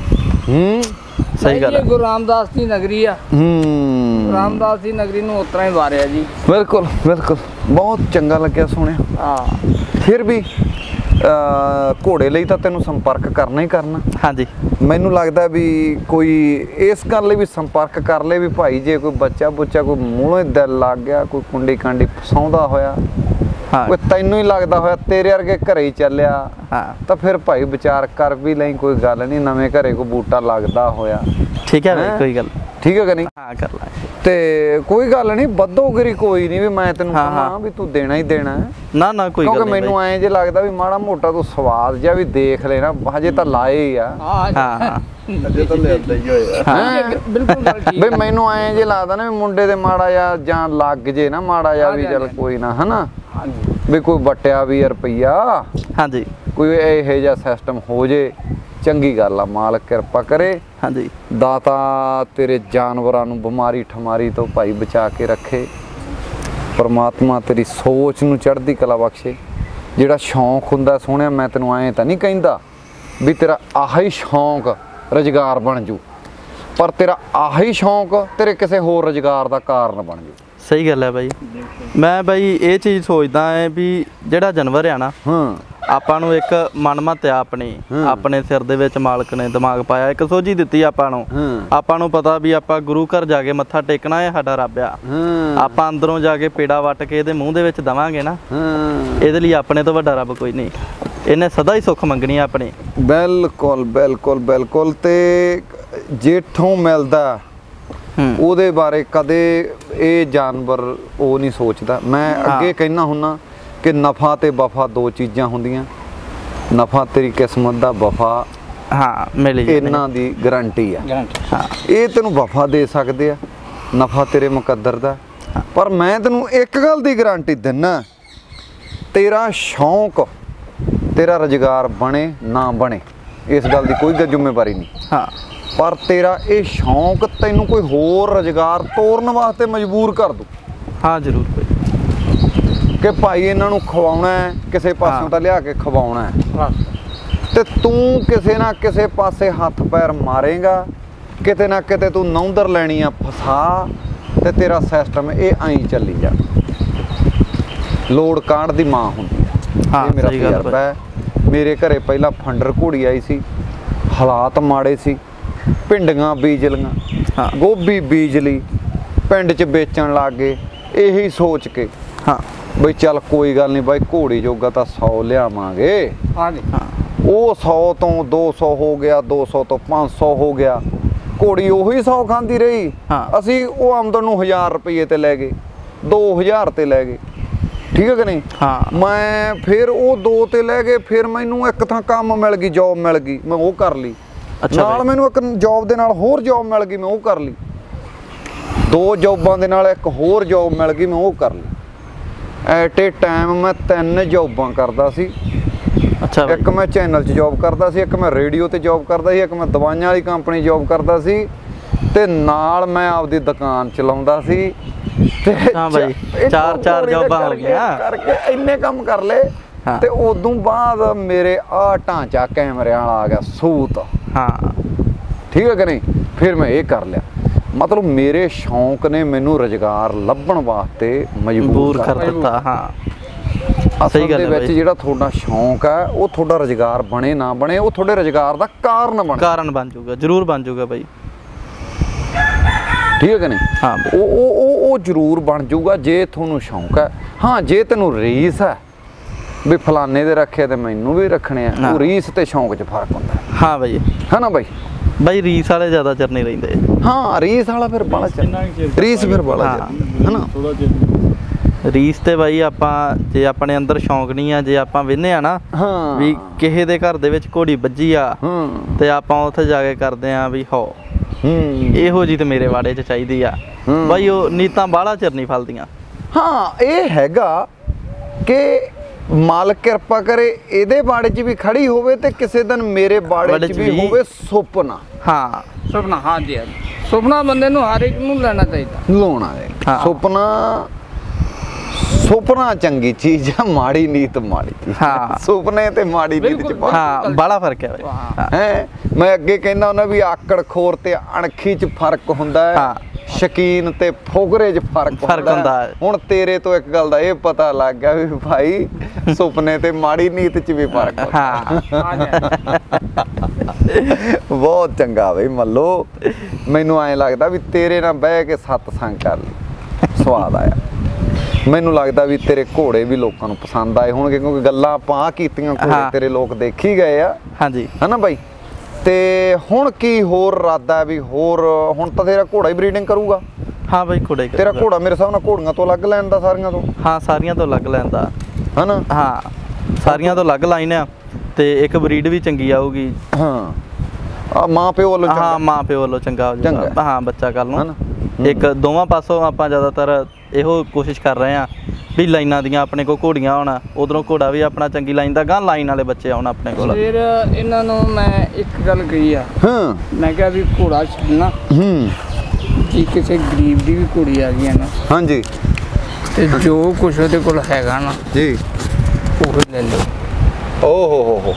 ਸਹੀ ਗੱਲ ਇਹ ਗੁਰੂ ਰਾਮਦਾਸ ਦੀ ਨਗਰੀ ਆ। ਰਾਮਦਾਸ ਦੀ ਨਗਰੀ ਨੂੰ ਉਤਰਾ ਹੀ ਵਾਰਿਆ ਜੀ। ਬਿਲਕੁਲ ਬਿਲਕੁਲ, ਬਹੁਤ ਚੰਗਾ ਲੱਗਿਆ ਸੁਣਿਆ। ਹਾਂ ਫਿਰ ਵੀ ਘੋੜੇ ਲਈ ਤਾਂ ਤੈਨੂੰ ਸੰਪਰਕ ਕਰਨਾ ਹੀ ਕਰਨਾ। ਹਾਂਜੀ ਮੈਨੂੰ ਲੱਗਦਾ ਵੀ ਕੋਈ ਇਸ ਗੱਲ ਲਈ ਵੀ ਸੰਪਰਕ ਕਰ ਲੇ ਵੀ ਭਾਈ ਜੇ ਕੋਈ ਬੱਚਾ ਬੁੱਚਾ ਕੋਈ ਮੂਹਰੋਂ ਹੀ ਦਿਲ ਲੱਗ ਗਿਆ, ਕੋਈ ਕੁੰਡੀ ਕਾਂਡੀ ਫਸਾਉਂਦਾ ਹੋਇਆ, ਹਾਂ ਕੋਈ ਤੈਨੂੰ ਹੀ ਲੱਗਦਾ ਹੋਇਆ ਤੇਰੇ ਵਰਗੇ ਘਰੇ ਹੀ ਚੱਲਿਆ, ਹਾਂ ਤਾਂ ਫਿਰ ਭਾਈ ਵਿਚਾਰ ਕਰ ਵੀ ਲਈ, ਕੋਈ ਗੱਲ ਨਹੀਂ। ਨਵੇਂ ਘਰੇ ਕੋਈ ਬੂਟਾ ਲੱਗਦਾ ਹੋਇਆ, ਠੀਕ ਹੈ ਬਾਈ, ਕੋਈ ਗੱਲ। ਠੀਕ ਹੈ ਕਿ ਨਹੀਂ? ਹਾਂ ਕਰ ਲਾਂਗੇ। ਤੇ ਕੋਈ ਗੱਲ ਨਹੀਂ, ਬੱਦੋਗਰੀ ਕੋਈ ਨਹੀਂ ਵੀ ਮੈਂ ਤੈਨੂੰ ਹਾਂ, ਕਹਾਂ ਵੀ ਤੂੰ ਦੇਣਾ ਹੀ ਦੇਣਾ ਹੈ। ਨਾ ਨਾ ਕੋਈ ਗੱਲ ਕਿਉਂਕਿ ਨਹੀਂ ਮੈਨੂੰ ਐਂ ਜੇ ਲੱਗਦਾ ਵੀ ਮਾੜਾ ਮੋਟਾ ਤੂੰ ਸਵਾਦ ਜਿਹਾ ਵੀ ਦੇਖ ਲੈ ਨਾ, ਹਜੇ ਤਾਂ ਲਾਏ ਹੀ ਆ। ਹਾਂ ਹਾਂ ਅਜੇ ਤਾਂ ਲਿਆਂਦਾ ਹੀ ਹੋਇਆ। ਬਿਲਕੁਲ ਗੱਲ ਠੀਕ। ਬਈ ਮੈਨੂੰ ਐਂ ਜੇ ਲੱਗਦਾ ਨਾ ਵੀ ਮੁੰਡੇ ਦੇ ਮਾੜਾ ਜਿਹਾ ਜਾਂ ਲੱਗ ਜੇ ਨਾ ਮਾੜਾ ਜਿਹਾ ਵੀ, ਚੱਲ ਕੋਈ ਨਾ, ਹਨਾ ਵੀ ਕੋਈ ਵਟਿਆ ਵੀ ਰੁਪਈਆ, ਹਾਂਜੀ ਕੋਈ ਇਹੋ ਜਿਹਾ ਸਿਸਟਮ ਹੋ ਜੇ, ਚੰਗੀ ਗੱਲ ਆ। ਮਾਲਕ ਕਿਰਪਾ ਕਰੇ, ਹਾਂਜੀ ਦਾਤਾ ਤੇਰੇ ਜਾਨਵਰਾਂ ਨੂੰ ਬਿਮਾਰੀ ਠਮਾਰੀ ਤੋਂ ਭਾਈ ਬਚਾ ਕੇ ਰੱਖੇ। ਪਰਮਾਤਮਾ ਤੇਰੀ ਸੋਚ ਨੂੰ ਚੜ੍ਹਦੀ ਕਲਾ ਬਖਸ਼ੇ। ਜਿਹੜਾ ਸ਼ੌਂਕ ਹੁੰਦਾ ਸੋਹਣਿਆ, ਮੈਂ ਤੈਨੂੰ ਐਂ ਤਾਂ ਨਹੀਂ ਕਹਿੰਦਾ ਵੀ ਤੇਰਾ ਆਹੀ ਸ਼ੌਂਕ ਰੁਜ਼ਗਾਰ ਬਣ ਜੂ, ਪਰ ਤੇਰਾ ਆਹੀ ਸ਼ੌਂਕ ਤੇਰੇ ਕਿਸੇ ਹੋਰ ਰੁਜ਼ਗਾਰ ਦਾ ਕਾਰਨ ਬਣ ਜੂ। ਸਹੀ ਗੱਲ ਹੈ ਬਾਈ। ਮੈਂ ਬਾਈ ਇਹ ਚੀਜ਼ ਸੋਚਦਾ ਹੈ ਵੀ ਜਿਹੜਾ ਜਾਨਵਰ ਆ ਨਾ, ਆਪਾਂ ਨੂੰ ਇੱਕ ਮਨਮਤ ਆ ਆਪਣੀ, ਆਪਣੇ ਸਿਰ ਦੇ ਵਿੱਚ ਮਾਲਕ ਨੇ ਦਿਮਾਗ ਪਾਇਆ, ਇੱਕ ਸੋਝੀ ਦਿੱਤੀ ਆਪਾਂ ਨੂੰ। ਆਪਾਂ ਨੂੰ ਪਤਾ ਵੀ ਆਪਾਂ ਗੁਰੂ ਘਰ ਜਾ ਕੇ ਮੱਥਾ ਟੇਕਣਾ ਹੈ, ਸਾਡਾ ਰੱਬ ਆ। ਆਪਾਂ ਅੰਦਰੋਂ ਜਾ ਕੇ ਪੇੜਾ ਵੱਟ ਕੇ ਇਹਦੇ ਮੂੰਹ ਦੇ ਵਿੱਚ ਦਵਾਂਗੇ ਨਾ, ਇਹਦੇ ਲਈ ਆਪਣੇ ਤੋਂ ਵੱਡਾ ਰੱਬ ਕੋਈ ਨਹੀਂ। ਇਹਨੇ ਸਦਾ ਹੀ ਸੁੱਖ ਮੰਗਣੀ ਆ ਆਪਣੀ। ਬਿਲਕੁਲ ਬਿਲਕੁਲ ਬਿਲਕੁਲ। ਤੇ ਜੇਠੋਂ ਮਿਲਦਾ ਉਹਦੇ ਬਾਰੇ ਕਦੇ ਇਹ ਜਾਨਵਰ ਉਹ ਨਹੀਂ ਸੋਚਦਾ। ਮੈਂ ਅੱਗੇ ਕਹਿਣਾ ਹੁੰਨਾ ਕਿ ਨਫਾ ਤੇ ਵਫਾ ਦੋ ਚੀਜ਼ਾਂ ਹੁੰਦੀਆਂ। ਨਫਾ ਤੇਰੀ ਕਿਸਮਤ ਦਾ, ਵਫਾ ਹਾਂ ਮਿਲ ਜੀ ਇਹਨਾਂ ਦੀ ਗਾਰੰਟੀ ਆ। ਹਾਂ ਇਹ ਤੈਨੂੰ ਵਫਾ ਦੇ ਸਕਦੇ ਆ, ਨਫਾ ਤੇਰੇ ਮੁਕੱਦਰ ਦਾ। ਪਰ ਮੈਂ ਤੈਨੂੰ ਇੱਕ ਗੱਲ ਦੀ ਗਾਰੰਟੀ ਦਿੰਨਾ, ਤੇਰਾ ਸ਼ੌਂਕ ਤੇਰਾ ਰੁਜ਼ਗਾਰ ਬਣੇ ਨਾ ਬਣੇ, ਇਸ ਗੱਲ ਦੀ ਕੋਈ ਜ਼ਿੰਮੇਵਾਰੀ ਨਹੀਂ। ਹਾਂ ਪਰ ਤੇਰਾ ਇਹ ਸ਼ੌਂਕ ਤੈਨੂੰ ਕੋਈ ਹੋਰ ਰੁਜ਼ਗਾਰ ਤੋਰਨ ਵਾਸਤੇ ਮਜਬੂਰ ਕਰ ਦੂ। ਹਾਂ ਜ਼ਰੂਰ ਬਾਈ, ਕਿ ਭਾਈ ਇਹਨਾਂ ਨੂੰ ਖਵਾਉਣਾ ਹੈ, ਕਿਸੇ ਪਾਸੋਂ ਤਾਂ ਲਿਆ ਕੇ ਖਵਾਉਣਾ ਹੈ, ਤੇ ਤੂੰ ਕਿਸੇ ਨਾ ਕਿਸੇ ਪਾਸੇ ਹੱਥ ਪੈਰ ਮਾਰੇਗਾ, ਕਿਤੇ ਨਾ ਕਿਤੇ ਤੂੰ ਨੌਂਦਰ ਲੈਣੀ ਆ ਫਸਾ, ਤੇ ਤੇਰਾ ਸਿਸਟਮ ਇਹ ਐਂ ਚੱਲੀ ਜਾ। ਲੋੜ ਕਾਂਡ ਦੀ ਮਾਂ ਹੁੰਦੀ ਹੈ। ਹਾਂ ਇਹ ਮੇਰਾ ਸਹੀ ਗੱਲ ਤਜਰਬਾ ਹੈ। ਮੇਰੇ ਘਰੇ ਪਹਿਲਾਂ ਫੰਡਰ ਘੋੜੀ ਆਈ ਸੀ, ਹਾਲਾਤ ਮਾੜੇ ਸੀ, ਭਿੰਡੀਆਂ ਬੀਜ ਲਈਆਂ, ਗੋਭੀ ਬੀਜ ਲਈ, ਪਿੰਡ 'ਚ ਵੇਚਣ ਲੱਗ ਗਏ, ਇਹੀ ਸੋਚ ਕੇ ਹਾਂ ਬਈ ਚੱਲ ਕੋਈ ਗੱਲ ਨਹੀਂ ਬਾਈ, ਘੋੜੀ ਜੋਗਾ ਤਾਂ 100 ਲਿਆਵਾਂਗੇ। ਹਾਂਜੀ ਉਹ 100 ਤੋਂ 200 ਹੋ ਗਿਆ, 200 ਤੋਂ 500 ਹੋ ਗਿਆ, ਘੋੜੀ ਉਹੀ 100 ਖਾਂਦੀ ਰਹੀ। ਅਸੀਂ ਉਹ ਆਮਦਨ ਨੂੰ 1000 ਰੁਪਏ ਤੇ ਲੈ ਗਏ, 2000 ਤੇ ਲੈ ਗਏ, ਠੀਕ ਹੈ ਕਿ ਨਹੀਂ? ਮੈਂ ਫਿਰ ਉਹ 2 ਤੇ ਲੈ ਗਏ, ਫਿਰ ਮੈਨੂੰ ਇੱਕ ਥਾਂ ਕੰਮ ਮਿਲ ਗਈ, ਜੌਬ ਮਿਲ ਗਈ, ਮੈਂ ਉਹ ਕਰ ਲਈ। ਨਾਲ ਮੈਨੂੰ ਇੱਕ ਜੌਬ ਦੇ ਨਾਲ ਹੋਰ ਜੌਬ ਮਿਲ ਗਈ, ਮੈਂ ਉਹ ਕਰ ਲਈ। 2 ਜੌਬਾਂ ਦੇ ਨਾਲ ਇੱਕ ਹੋਰ ਜੌਬ ਮਿਲ ਗਈ, ਮੈਂ ਉਹ ਕਰ ਲਈ। ਐਟ ਏ ਟਾਈਮ ਮੈਂ 3 ਜੌਬਾਂ ਕਰਦਾ ਸੀ। ਅੱਛਾ, ਇੱਕ ਮੈਂ ਚੈਨਲ 'ਚ ਜੌਬ ਕਰਦਾ ਸੀ, ਇੱਕ ਮੈਂ ਰੇਡੀਓ ਤੇ ਜੌਬ ਕਰਦਾ ਸੀ, ਇੱਕ ਮੈਂ ਦਵਾਈਆਂ ਵਾਲੀ ਕੰਪਨੀ ਜੌਬ ਕਰਦਾ ਸੀ, ਤੇ ਨਾਲ ਮੈਂ ਆਪਦੀ ਦੁਕਾਨ ਚਲਾਉਂਦਾ ਸੀ। ਤੇ ਹਾਂ ਬਾਈ, 4 ਜੌਬਾਂ ਹੋ ਗਈਆਂ ਕਰਕੇ ਇੰਨੇ ਕੰਮ ਕਰ ਲਏ। ਤੇ ਉਦੋਂ ਬਾਅਦ ਮੇਰੇ ਆ ਢਾਂਚਾ ਕੈਮਰਿਆਂ ਵਾਲਾ ਆ ਗਿਆ, ਸੂਤ। ਹਾਂ ਠੀਕ ਹੈ ਕਿ ਨਹੀਂ? ਫਿਰ ਮੈਂ ਇਹ ਕਰ ਲਿਆ। ਮਤਲਬ ਮੇਰੇ ਸ਼ੌਂਕ ਨੇ ਮੈਨੂੰ ਰੁਜ਼ਗਾਰ ਲੱਭਣ ਵਾਸਤੇ ਮਜਬੂਰ ਕਰ ਦਿੱਤਾ। ਹਾਂ ਸਹੀ ਗੱਲ ਹੈ। ਵਿੱਚ ਜਿਹੜਾ ਤੁਹਾਡਾ ਸ਼ੌਂਕ ਹੈ, ਉਹ ਤੁਹਾਡਾ ਰੁਜ਼ਗਾਰ ਬਣੇ ਨਾ ਬਣੇ, ਉਹ ਤੁਹਾਡੇ ਰੁਜ਼ਗਾਰ ਦਾ ਕਾਰਨ ਬਣ ਜਾਊਗਾ, ਜ਼ਰੂਰ ਬਣ ਜਾਊਗਾ ਬਾਈ। ਠੀਕ ਹੈ ਕਿ ਨਹੀਂ? ਹਾਂ ਉਹ ਜ਼ਰੂਰ ਬਣ ਜਾਊਗਾ ਜੇ ਤੁਹਾਨੂੰ ਸ਼ੌਂਕ ਹੈ। ਹਾਂ ਜੇ ਤੈਨੂੰ ਰੀਸ ਹੈ ਵੀ ਫਲਾਣੇ ਦੇ ਰੱਖੇ ਤੇ ਮੈਨੂੰ ਵੀ ਰੱਖਣੇ ਆ, ਉਹ ਰੀਸ ਤੇ ਸ਼ੌਂਕ 'ਚ ਫਰਕ ਹੁੰਦਾ। ਹਾਂ ਬਾਈ, ਹੈ ਨਾ ਬਾਈ? ਬਾਈ ਰੀਸ ਵਾਲੇ ਜ਼ਿਆਦਾ ਚਿਰ ਨਹੀਂ ਰਹਿੰਦੇ। ਹਾਂ ਰੀਸ ਵਾਲਾ ਫਿਰ ਬਾਲਾ ਚਿਰ, ਰੀਸ ਫਿਰ ਬਾਲਾ ਚਿਰ, ਹੈ ਨਾ? ਰੀਸ ਤੇ ਬਾਈ ਆਪਾਂ ਜੇ ਆਪਣੇ ਅੰਦਰ ਸ਼ੌਂਕ ਨਹੀਂ ਆ, ਜੇ ਆਪਾਂ ਵਿਹਨੇ ਆ ਨਾ ਹਾਂ ਵੀ ਕਿਸੇ ਦੇ ਘਰ ਦੇ ਵਿੱਚ ਘੋੜੀ ਵੱਜੀ ਆ ਤੇ ਆਪਾਂ ਉੱਥੇ ਜਾ ਕੇ ਕਰਦੇ ਆ ਵੀ ਹੋ ਇਹੋ ਜੀ ਤੇ ਮੇਰੇ ਵਾੜੇ 'ਚ ਚਾਹੀਦੀ ਆ ਬਾਈ। ਉਹ ਨੀਤਾਂ ਬਾਹਲਾ ਚਿਰ ਨਹੀਂ ਫਲਦੀਆਂ। ਹਾਂ ਇਹ ਹੈਗਾ ਕਿ ਮਾਲਕ ਕਿਰਪਾ ਕਰੇ ਇਹਦੇ ਬਾੜੇ 'ਚ ਵੀ ਖੜੀ ਹੋਵੇ ਤੇ ਕਿਸੇ ਦਿਨ ਮੇਰੇ ਬਾੜੇ 'ਚ ਵੀ ਹੋਵੇ ਸੁਪਨਾ। ਹਾਂ ਸੁਪਨਾ, ਹਾਂ ਜੀ ਸੁਪਨਾ ਬੰਦੇ ਨੂੰ ਹਰ ਇੱਕ ਨੂੰ ਲੈਣਾ ਚਾਹੀਦਾ, ਲਾਉਣਾ ਹੈ ਸੁਪਨਾ। ਸੁਪਨਾ ਚੰਗੀ ਚੀਜ਼ ਆ, ਮਾੜੀ ਨੀਤ ਮਾੜੀ ਚੀਜ਼। ਹਾਂ ਸੁਪਨੇ ਤੇ ਮਾੜੀ ਨੀਤ 'ਚ ਹਾਂ ਬੜਾ ਫਰਕ ਹੈ ਬਾਈ। ਹੈ ਮੈਂ ਅੱਗੇ ਕਹਿੰਦਾ ਹੁੰਦਾ ਵੀ ਆਕੜ ਖੋਰ ਤੇ ਅਣਖੀ 'ਚ ਫਰਕ ਹੁੰਦਾ ਹੈ, ਸ਼ਕੀਨ ਤੇ ਫੋਗਰੇ 'ਚ ਫਰਕ ਹੁੰਦਾ ਹੈ। ਹੁਣ ਤੇਰੇ ਤੋਂ ਇੱਕ ਗੱਲ ਦਾ ਇਹ ਪਤਾ ਲੱਗ ਗਿਆ ਵੀ ਭਾਈ ਸੁਪਨੇ ਤੇ ਮਾੜੀ ਨੀਤ 'ਚ ਵੀ ਫਰਕ ਹੁੰਦਾ। ਬਹੁਤ ਚੰਗਾ ਬਈ ਮੱਲੋ, ਮੈਨੂੰ ਐਂ ਲੱਗਦਾ ਵੀ ਤੇਰੇ ਨਾਲ ਬਹਿ ਕੇ ਸਤਸੰਗ ਕਰ ਲਈ, ਸਵਾਦ ਆਇਆ। ਮੈਨੂੰ ਲੱਗਦਾ ਵੀ ਤੇਰੇ ਘੋੜੇ ਵੀ ਲੋਕਾਂ ਨੂੰ ਪਸੰਦ ਆਏ ਹੋਣਗੇ, ਕਿਉਂਕਿ ਗੱਲਾਂ ਆਪਾਂ ਆ ਕੀਤੀਆਂ ਘੋੜੇ ਤੇਰੇ ਲੋਕ ਦੇਖ ਹੀ ਗਏ ਆ। ਹਾਂਜੀ ਹਨਾ ਬਾਈ। ਤੇ ਹੁਣ ਕੀ ਹੋਰ ਇਰਾਦਾ ਵੀ ਹੋਰ? ਹੁਣ ਤਾਂ ਤੇਰਾ ਘੋੜਾ ਹੀ ਬਰੀਡਿੰਗ ਕਰੂਗਾ? ਹਾਂ ਬਾਈ ਘੋੜੇ ਤੇਰਾ ਘੋੜਾ ਮੇਰੇ ਹਿਸਾਬ ਨਾਲ ਘੋੜੀਆਂ ਤੋਂ ਅਲੱਗ ਲੈਣ ਦਾ, ਸਾਰੀਆਂ ਤੋਂ? ਹਾਂ ਸਾਰੀਆਂ ਤੋਂ ਅਲੱਗ ਲੈਣ ਦਾ। ਹਨਾ ਹਾਂ ਸਾਰੀਆਂ ਤੋਂ ਅਲੱਗ ਲਾਈਨ ਆ ਤੇ ਇੱਕ ਬਰੀਡ ਵੀ ਚੰਗੀ ਆਊਗੀ। ਹਾਂ ਆ ਮਾਂ ਪਿਓ ਵੱਲੋਂ ਚੰਗਾ? ਹਾਂ ਮਾਂ ਪਿਓ ਵੱਲੋਂ ਚੰਗਾ ਹੋ ਜਾਊਗਾ। ਹਾਂ ਬੱਚਾ ਕੱਲ ਨੂੰ ਇੱਕ ਦੋਵਾਂ ਪਾਸੋਂ ਆਪਾਂ ਜ਼ਿਆਦਾਤਰ ਇਹੋ ਕੋਸ਼ਿਸ਼ ਕਰ ਰਹੇ ਆ ਵੀ ਲਾਈਨਾਂ ਦੀਆਂ ਆਪਣੇ ਕੋਲ ਘੋੜੀਆਂ ਹੋਣ, ਉਧਰੋਂ ਘੋੜਾ ਵੀ ਆਪਣਾ ਚੰਗੀ ਲਾਈਨ ਦਾ ਗਾਂ ਲਾਈਨ ਵਾਲੇ ਬੱਚੇ ਆਉਣ ਆਪਣੇ ਕੋਲ। ਫਿਰ ਇਹਨਾਂ ਨੂੰ ਮੈਂ ਇੱਕ ਗੱਲ ਕਹੀ ਆ, ਮੈਂ ਕਿਹਾ ਵੀ ਘੋੜਾ ਛੱਡਣਾ ਕਿ ਕਿਸੇ ਗਰੀਬ ਦੀ ਵੀ ਘੋੜੀ ਆ ਗਈ ਨਾ, ਹਾਂਜੀ, ਤੇ ਜੋ ਕੁਛ ਉਹਦੇ ਕੋਲ ਹੈਗਾ ਨਾ ਜੀ ਉਹ ਲੈ ਲਓ। ਓਹ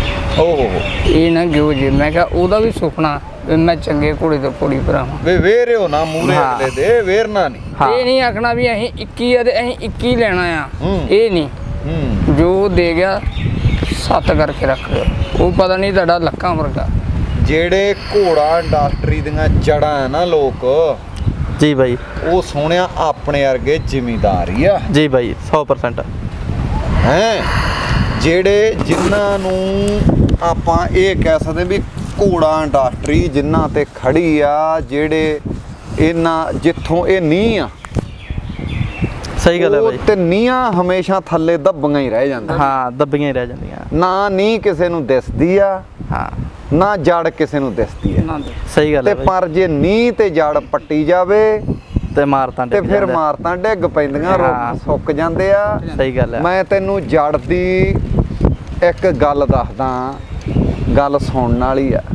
ਇਹ ਨਾ ਗਿਓ ਜੇ। ਮੈਂ ਕਿਹਾ ਉਹਦਾ ਵੀ ਸੁਪਨਾ ਮੈਂ ਚੰਗੇ ਘੋੜੇ ਤੋਂ ਘੋੜੀ ਭਰਾਵਾਂ। ਵੇ ਵੇਰਿਓ ਨਾ ਮੂਰੇ ਅਗਲੇ ਦੇ, ਵੇਰਨਾ ਨਹੀਂ। ਇਹ ਨਹੀਂ ਆਖਣਾ ਵੀ ਅਸੀਂ 21 ਆ ਤੇ ਅਸੀਂ 21 ਲੈਣਾ ਆ, ਇਹ ਨਹੀਂ। ਜੋ ਦੇ ਗਿਆ 7 ਕਰਕੇ ਰੱਖ ਲਿਓ, ਉਹ ਪਤਾ ਨਹੀਂ ਤੁਹਾਡਾ ਲੱਖਾਂ ਵਰਗਾ। ਜਿਹੜੇ ਘੋੜਾ ਇੰਡਸਟਰੀ ਦੀਆਂ ਜੜਾਂ ਹੈ ਨਾ ਲੋਕ, ਜੀ ਬਾਈ, ਉਹ ਸੋਹਣਿਆ ਆਪਣੇ ਵਰਗੇ ਜ਼ਿਮੀਂਦਾਰ ਹੀ ਆ। ਜੀ ਬਾਈ 100% ਹੈ ਜਿਹੜੇ ਜਿਨ੍ਹਾਂ ਨੂੰ ਆਪਾਂ ਇਹ ਕਹਿ ਸਕਦੇ ਵੀ ਘੋੜਾ ਇੰਡਸਟਰੀ ਜਿਨ੍ਹਾਂ ਤੇ ਖੜੀ ਆ, ਜਿਹੜੇ ਇਹਨਾਂ ਜਿੱਥੋਂ ਇਹ ਨੀਂਹ ਆ, ਸਹੀ ਗੱਲ ਹੈ ਬਾਈ। ਤੇ ਨੀਹਾਂ ਹਮੇਸ਼ਾ ਥੱਲੇ ਦੱਬੀਆਂ ਹੀ ਰਹਿ ਜਾਂਦੀਆਂ। ਹਾਂ ਦੱਬੀਆਂ ਹੀ ਰਹਿ ਜਾਂਦੀਆਂ। ਨਾ ਨੀਂਹ ਕਿਸੇ ਨੂੰ ਦਿਸਦੀ ਆ, ਹਾਂ ਨਾ ਜੜ ਕਿਸੇ ਨੂੰ ਦਿਸਦੀ ਆ। ਸਹੀ ਗੱਲ ਹੈ ਤੇ ਪਰ ਜੇ ਨੀਂਹ ਤੇ ਜੜ ਪੱਟੀ ਜਾਵੇ ਤੇ ਮਾਰਤਾਂ ਤੇ ਫਿਰ ਮਾਰਤਾਂ ਡਿੱਗ ਪੈਂਦੀਆਂ, ਰੁੱਖ ਸੁੱਕ ਜਾਂਦੇ ਆ। ਸਹੀ ਗੱਲ ਹੈ। ਮੈਂ ਤੈਨੂੰ ਜੜ ਦੀ ਇੱਕ ਗੱਲ ਦੱਸਦਾ, ਗੱਲ ਸੁਣਨ ਵਾਲੀ ਆ।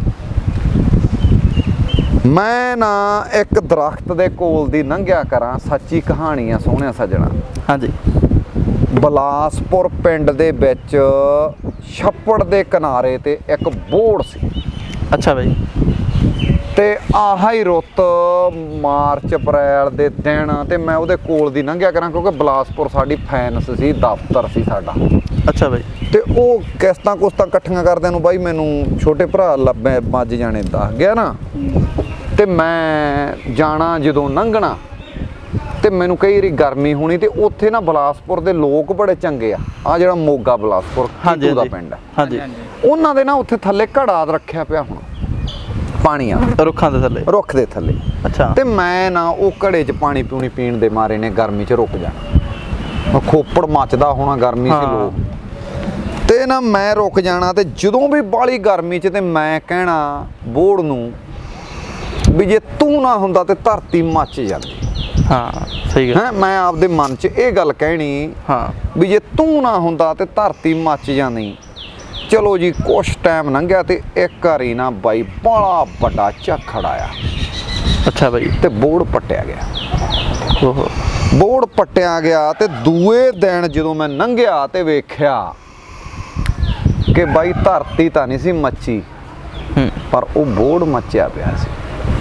ਮੈਂ ਨਾ ਇੱਕ ਦਰਖਤ ਦੇ ਕੋਲ ਦੀ ਲੰਘਿਆ ਕਰਾਂ, ਸੱਚੀ ਕਹਾਣੀ ਆ ਸੋਹਣਿਆ ਸੱਜਣਾ। ਹਾਂਜੀ ਬਲਾਸਪੁਰ ਪਿੰਡ ਦੇ ਵਿੱਚ ਛੱਪੜ ਦੇ ਕਿਨਾਰੇ ਤੇ ਇੱਕ ਬੋੜ ਸੀ। ਅੱਛਾ ਬਾਈ। ਤੇ ਆਹ ਹੀ ਰੁੱਤ ਮਾਰਚ ਅਪ੍ਰੈਲ ਦੇ ਦਿਨ, ਤੇ ਮੈਂ ਉਹਦੇ ਕੋਲ ਦੀ ਲੰਘਿਆ ਕਰਾਂ ਕਿਉਂਕਿ ਬਲਾਸਪੁਰ ਸਾਡੀ ਫੈਨਸ ਸੀ, ਦਫ਼ਤਰ ਸੀ ਸਾਡਾ। ਅੱਛਾ ਬਾਈ। ਤੇ ਉਹ ਕਿਸ਼ਤਾਂ ਕੁਸ਼ਤਾਂ ਇਕੱਠੀਆਂ ਕਰਦਿਆਂ ਨੂੰ ਬਾਈ ਮੈਨੂੰ ਛੋਟੇ ਭਰਾ ਲੱਭੇ ਮੱਝ ਜਾਣੇ ਦੱਸ ਗਿਆ ਨਾ, ਤੇ ਮੈਂ ਜਾਣਾ ਜਦੋਂ ਲੰਘਣਾ ਤੇ ਮੈਨੂੰ ਕਈ ਵਾਰੀ ਗਰਮੀ ਹੋਣੀ, ਤੇ ਉੱਥੇ ਨਾ ਬਲਾਸਪੁਰ ਦੇ ਲੋਕ ਬੜੇ ਚੰਗੇ ਆ ਜਿਹੜਾ ਮੋਗਾ ਬਲਾਸਪੁਰ ਕੀਤੂ ਦਾ ਪਿੰਡ ਹੈ। ਹਾਂਜੀ ਉਹਨਾਂ ਦੇ ਨਾ ਉੱਥੇ ਥੱਲੇ ਘੜਾ ਰੱਖਿਆ ਪਿਆ ਹੁਣ ਪਾਣੀ ਆ, ਰੁੱਖਾਂ ਦੇ ਥੱਲੇ, ਰੁੱਖ ਦੇ ਥੱਲੇ। ਅੱਛਾ। ਤੇ ਮੈਂ ਨਾ ਉਹ ਘੜੇ 'ਚ ਪਾਣੀ ਪੂਣੀ ਪੀਣ ਦੇ ਮਾਰੇ ਨੇ ਗਰਮੀ 'ਚ ਰੁਕ ਜਾਣਾ, ਖੋਪੜ ਮੱਚਦਾ ਹੋਣਾ ਗਰਮੀ 'ਚ ਲੋਕ, ਤੇ ਨਾ ਮੈਂ ਰੁਕ ਜਾਣਾ। ਤੇ ਜਦੋਂ ਵੀ ਬਾਹਲੀ ਗਰਮੀ 'ਚ ਤੇ ਮੈਂ ਕਹਿਣਾ ਬੋੜ ਨੂੰ ਵੀ ਜੇ ਤੂੰ ਨਾ ਹੁੰਦਾ ਤੇ ਧਰਤੀ ਮੱਚ ਜਾਂਦੀ। ਹਾਂ ਸਹੀ ਗੱਲ ਹੈ, ਮੈਂ ਆਪਦੇ ਮਨ 'ਚ ਇਹ ਗੱਲ ਕਹਿਣੀ ਹਾਂ ਵੀ ਜੇ ਤੂੰ ਨਾ ਹੁੰਦਾ ਤੇ ਧਰਤੀ ਮੱਚ ਜਾਂਦੀ। ਚਲੋ ਜੀ ਕੁਛ ਟਾਈਮ ਲੰਘਿਆ ਤੇ ਇੱਕ ਵਾਰੀ ਨਾ ਬਾਈ ਬੜਾ ਵੱਡਾ ਝੱਖੜ ਆਇਆ। ਅੱਛਾ ਬਾਈ। ਤੇ ਬੋੜ ਪੱਟਿਆ ਗਿਆ। ਓਹੋ। ਬੋੜ ਪੱਟਿਆ ਗਿਆ ਤੇ ਦੂਏ ਦਿਨ ਜਦੋਂ ਮੈਂ ਲੰਘਿਆ ਤੇ ਵੇਖਿਆ ਕਿ ਬਾਈ ਧਰਤੀ ਤਾਂ ਨਹੀਂ ਸੀ ਮੱਚੀ, ਪਰ ਉਹ ਬੋੜ ਮੱਚਿਆ ਪਿਆ ਸੀ।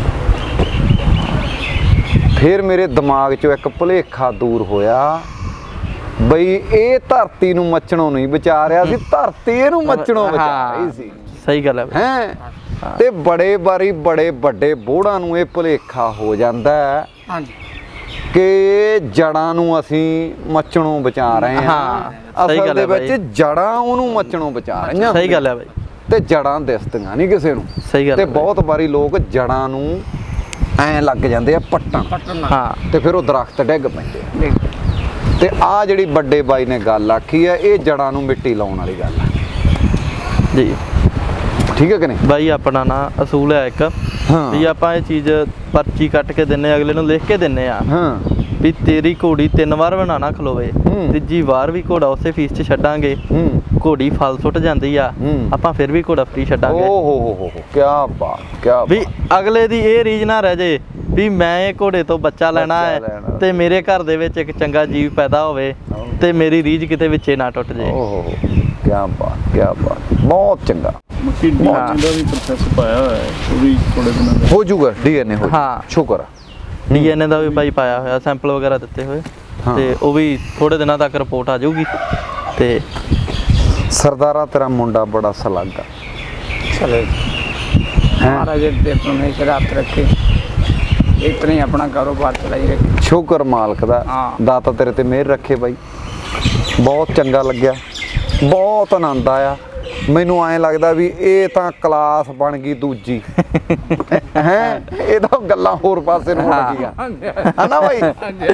ਫਿਰ ਮੇਰੇ ਦਿਮਾਗ 'ਚੋਂ ਇੱਕ ਭੁਲੇਖਾ ਦੂਰ ਹੋਇਆ ਬਈ ਇਹ ਧਰਤੀ ਨੂੰ ਮੱਚਣੋਂ ਨਹੀਂ ਬਚਾ ਰਿਹਾ ਸੀ, ਧਰਤੀ ਇਹਨੂੰ ਮੱਚਣੋਂ ਬਚਾ ਰਹੀ ਸੀ। ਸਹੀ ਗੱਲ ਹੈ ਹੈ। ਤੇ ਬੜੇ ਵਾਰੀ ਬੜੇ ਵੱਡੇ ਬੋੜਾਂ ਨੂੰ ਇਹ ਭੁਲੇਖਾ ਹੋ ਜਾਂਦਾ ਹੈ ਕਿ ਜੜਾਂ ਨੂੰ ਅਸੀਂ ਮੱਚਣੋਂ ਬਚਾ ਰਹੇ ਹਾਂ। ਅਸਲ ਦੇ ਵਿੱਚ ਜੜਾਂ ਉਹਨੂੰ ਮੱਚਣੋਂ ਬਚਾ ਰਹੀਆਂ। ਸਹੀ ਗੱਲ ਹੈ ਬਾਈ। ਤੇ ਜੜਾਂ ਦਿਸਦੀਆਂ ਨਹੀਂ ਕਿਸੇ ਨੂੰ। ਸਹੀ ਗੱਲ ਤੇ ਬਹੁਤ ਵਾਰੀ ਲੋਕ ਜੜਾਂ ਨੂੰ ਐਂ ਲੱਗ ਜਾਂਦੇ ਆ ਪੱਟਣ। ਹਾਂ। ਤੇ ਫਿਰ ਉਹ ਦਰਖਤ ਡਿੱਗ ਪੈਂਦੇ ਆ। ਤੇ ਆ ਜਿਹੜੀ ਵੱਡੇ ਬਾਈ ਨੇ ਗੱਲ ਆਖੀ ਹੈ ਇਹ ਜੜਾਂ ਨੂੰ ਮਿੱਟੀ ਲਾਉਣ ਵਾਲੀ ਗੱਲ ਹੈ ਜੀ। ਠੀਕ ਹੈ ਕਿ ਨਹੀਂ ਬਾਈ ਆਪਣਾ ਨਾ ਅਸੂਲ ਹੈ ਇੱਕ ਹਾਂ। ਵੀ ਆਪਾਂ ਇਹ ਚੀਜ਼ ਪਰਚੀ ਕੱਟ ਕੇ ਦਿੰਨੇ ਅਗਲੇ ਨੂੰ, ਲਿਖ ਕੇ ਦਿੰਨੇ ਆ ਹਾਂ ਵੀ ਤੇਰੀ ਘੋੜੀ 3 ਵਾਰ ਬਣਾਣਾ ਖਲੋਵੇ, ਤੀਜੀ ਵਾਰ ਵੀ ਘੋੜਾ ਉਸੇ ਫੀਸ 'ਚ ਛੱਡਾਂਗੇ। ਘੋੜੀ ਫਲ ਸੁੱਟ ਜਾਂਦੀ ਆ ਆਪਾਂ ਫਿਰ ਵੀ ਘੋੜਾ ਫ੍ਰੀ ਛੱਡਾਂਗੇ। ਓ ਹੋ ਕੀ ਬਾਤ ਕੀ ਵੀ ਅਗਲੇ ਦੀ ਇਹ ਰੀਝ ਨਾ ਰਹਿ ਜੇ ਵੀ ਮੈਂ ਇਹ ਘੋੜੇ ਤੋਂ ਬੱਚਾ ਲੈਣਾ ਹੈ ਤੇ ਮੇਰੇ ਘਰ ਦੇ ਵਿੱਚ ਇੱਕ ਚੰਗਾ ਜੀਵ ਪੈਦਾ ਹੋਵੇ ਤੇ ਮੇਰੀ ਰੀਝ ਕਿਤੇ ਵਿੱਚੇ ਨਾ ਟੁੱਟ ਜੇ। ਓਹ ਕੀ ਬਾਤ ਬਹੁਤ ਚੰਗਾ। ਮੱਕੀ ਡੀਐਨਏ ਦਾ ਵੀ ਪ੍ਰੋਸੈਸ ਪਾਇਆ ਹੋਇਆ ਹੈ, ਉਹ ਵੀ ਥੋੜੇ ਦਿਨਾਂ ਦਾ ਹੋ ਜਾਊਗਾ ਡੀਐਨਏ ਹੋ ਹਾਂ। ਸ਼ੁਕਰ ਡੀਐਨਏ ਦਾ ਵੀ ਬਾਈ ਪਾਇਆ ਹੋਇਆ, ਸੈਂਪਲ ਵਗੈਰਾ ਦਿੱਤੇ ਹੋਏ ਤੇ ਉਹ ਵੀ ਥੋੜੇ ਦਿਨਾਂ ਤੱਕ ਰਿਪੋਰਟ ਆ ਜਾਊਗੀ। ਤੇ ਸਰਦਾਰਾ ਤੇਰਾ ਮੁੰਡਾ ਬੜਾ ਸਲਾਗਾ चले महाराज पे परमेश्वर हाथ रखे, इतना ही अपना कारोबार चलाई रखे। ਸ਼ੁਕਰ ਮਾਲਕ ਦਾ ਹਾਂ। ਦਾਤਾ ਤੇਰੇ ਤੇ ਮਿਹਰ ਰੱਖੇ ਬਾਈ। ਬਹੁਤ ਚੰਗਾ ਲੱਗਿਆ, ਬਹੁਤ ਆਨੰਦ ਆਇਆ। ਮੈਨੂੰ ਐਂ ਲੱਗਦਾ ਵੀ ਇਹ ਤਾਂ ਕਲਾਸ ਬਣ ਗਈ ਦੂਜੀ ਹੈ, ਇਹ ਤਾਂ ਗੱਲਾਂ ਹੋਰ ਪਾਸੇ ਨੂੰ ਮੁੜ ਗਈਆਂ ਹਨਾ ਬਾਈ।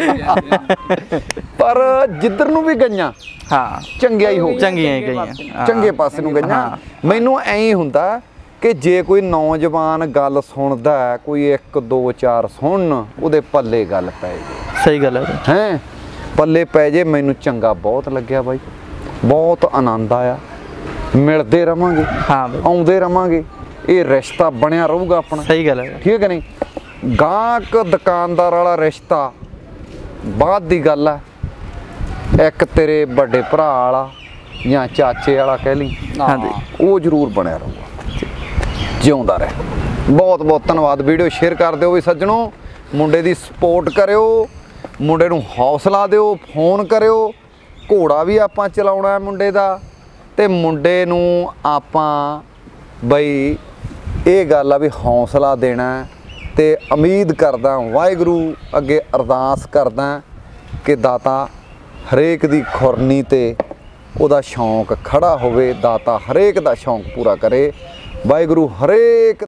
ਪਰ ਜਿੱਧਰ ਨੂੰ ਵੀ ਗਈਆਂ ਹਾਂ ਚੰਗਿਆਈ ਹੋ ਗਈ, ਚੰਗੀਆਂ ਹੀ ਗਈਆਂ ਚੰਗੇ ਪਾਸੇ ਨੂੰ ਗਈਆਂ। ਮੈਨੂੰ ਐਂ ਹੀ ਹੁੰਦਾ ਕਿ ਜੇ ਕੋਈ ਨੌਜਵਾਨ ਗੱਲ ਸੁਣਦਾ ਹੈ, ਕੋਈ 1 2 4 ਸੁਣਨ ਉਹਦੇ ਪੱਲੇ ਗੱਲ ਪੈ ਜੇ। ਸਹੀ ਗੱਲ ਹੈ। ਹੈਂ ਪੱਲੇ ਪੈ ਜੇ ਮੈਨੂੰ ਚੰਗਾ ਬਹੁਤ ਲੱਗਿਆ ਬਾਈ, ਬਹੁਤ ਆਨੰਦ ਆਇਆ। ਮਿਲਦੇ ਰਵਾਂਗੇ, ਹਾਂ ਬਾਈ ਆਉਂਦੇ ਰਵਾਂਗੇ, ਇਹ ਰਿਸ਼ਤਾ ਬਣਿਆ ਰਹੂਗਾ ਆਪਣਾ। ਸਹੀ ਗੱਲ ਹੈ। ਠੀਕ ਹੈ ਕਿ ਨਹੀਂ। ਗਾਹਕ ਦੁਕਾਨਦਾਰ ਵਾਲਾ ਰਿਸ਼ਤਾ ਬਾਅਦ ਦੀ ਗੱਲ ਹੈ, ਇੱਕ ਤੇਰੇ ਵੱਡੇ ਭਰਾ ਵਾਲਾ ਜਾਂ ਚਾਚੇ ਵਾਲਾ ਕਹਿ ਲਈ, ਹਾਂਜੀ ਉਹ ਜ਼ਰੂਰ ਬਣਿਆ ਰਹੂਗਾ। ਜਿਉਂਦਾ ਰਹੇ। ਬਹੁਤ ਬਹੁਤ ਧੰਨਵਾਦ। ਵੀਡੀਓ ਸ਼ੇਅਰ ਕਰ ਦਿਓ ਵੀ ਸੱਜਣੋ, ਮੁੰਡੇ ਦੀ ਸਪੋਰਟ ਕਰਿਓ, ਮੁੰਡੇ ਨੂੰ ਹੌਸਲਾ ਦਿਓ, ਫੋਨ ਕਰਿਓ। ਘੋੜਾ ਵੀ ਆਪਾਂ ਚਲਾਉਣਾ ਹੈ ਮੁੰਡੇ ਦਾ, ਤੇ ਮੁੰਡੇ ਨੂੰ ਆਪਾਂ ਬਈ ਇਹ ਗੱਲ ਆ ਵੀ ਹੌਸਲਾ ਦੇਣਾ। ਤੇ ਉਮੀਦ ਕਰਦਾ ਵਾਹਿਗੁਰੂ ਅੱਗੇ ਅਰਦਾਸ ਕਰਦਾ ਕਿ ਦਾਤਾ ਹਰੇਕ ਦੀ ਖੁਰਨੀ ਤੇ ਉਹਦਾ ਸ਼ੌਂਕ ਖੜਾ ਹੋਵੇ, ਦਾਤਾ ਹਰੇਕ ਦਾ ਸ਼ੌਂਕ ਪੂਰਾ ਕਰੇ। ਵਾਹਿਗੁਰੂ ਹਰੇਕ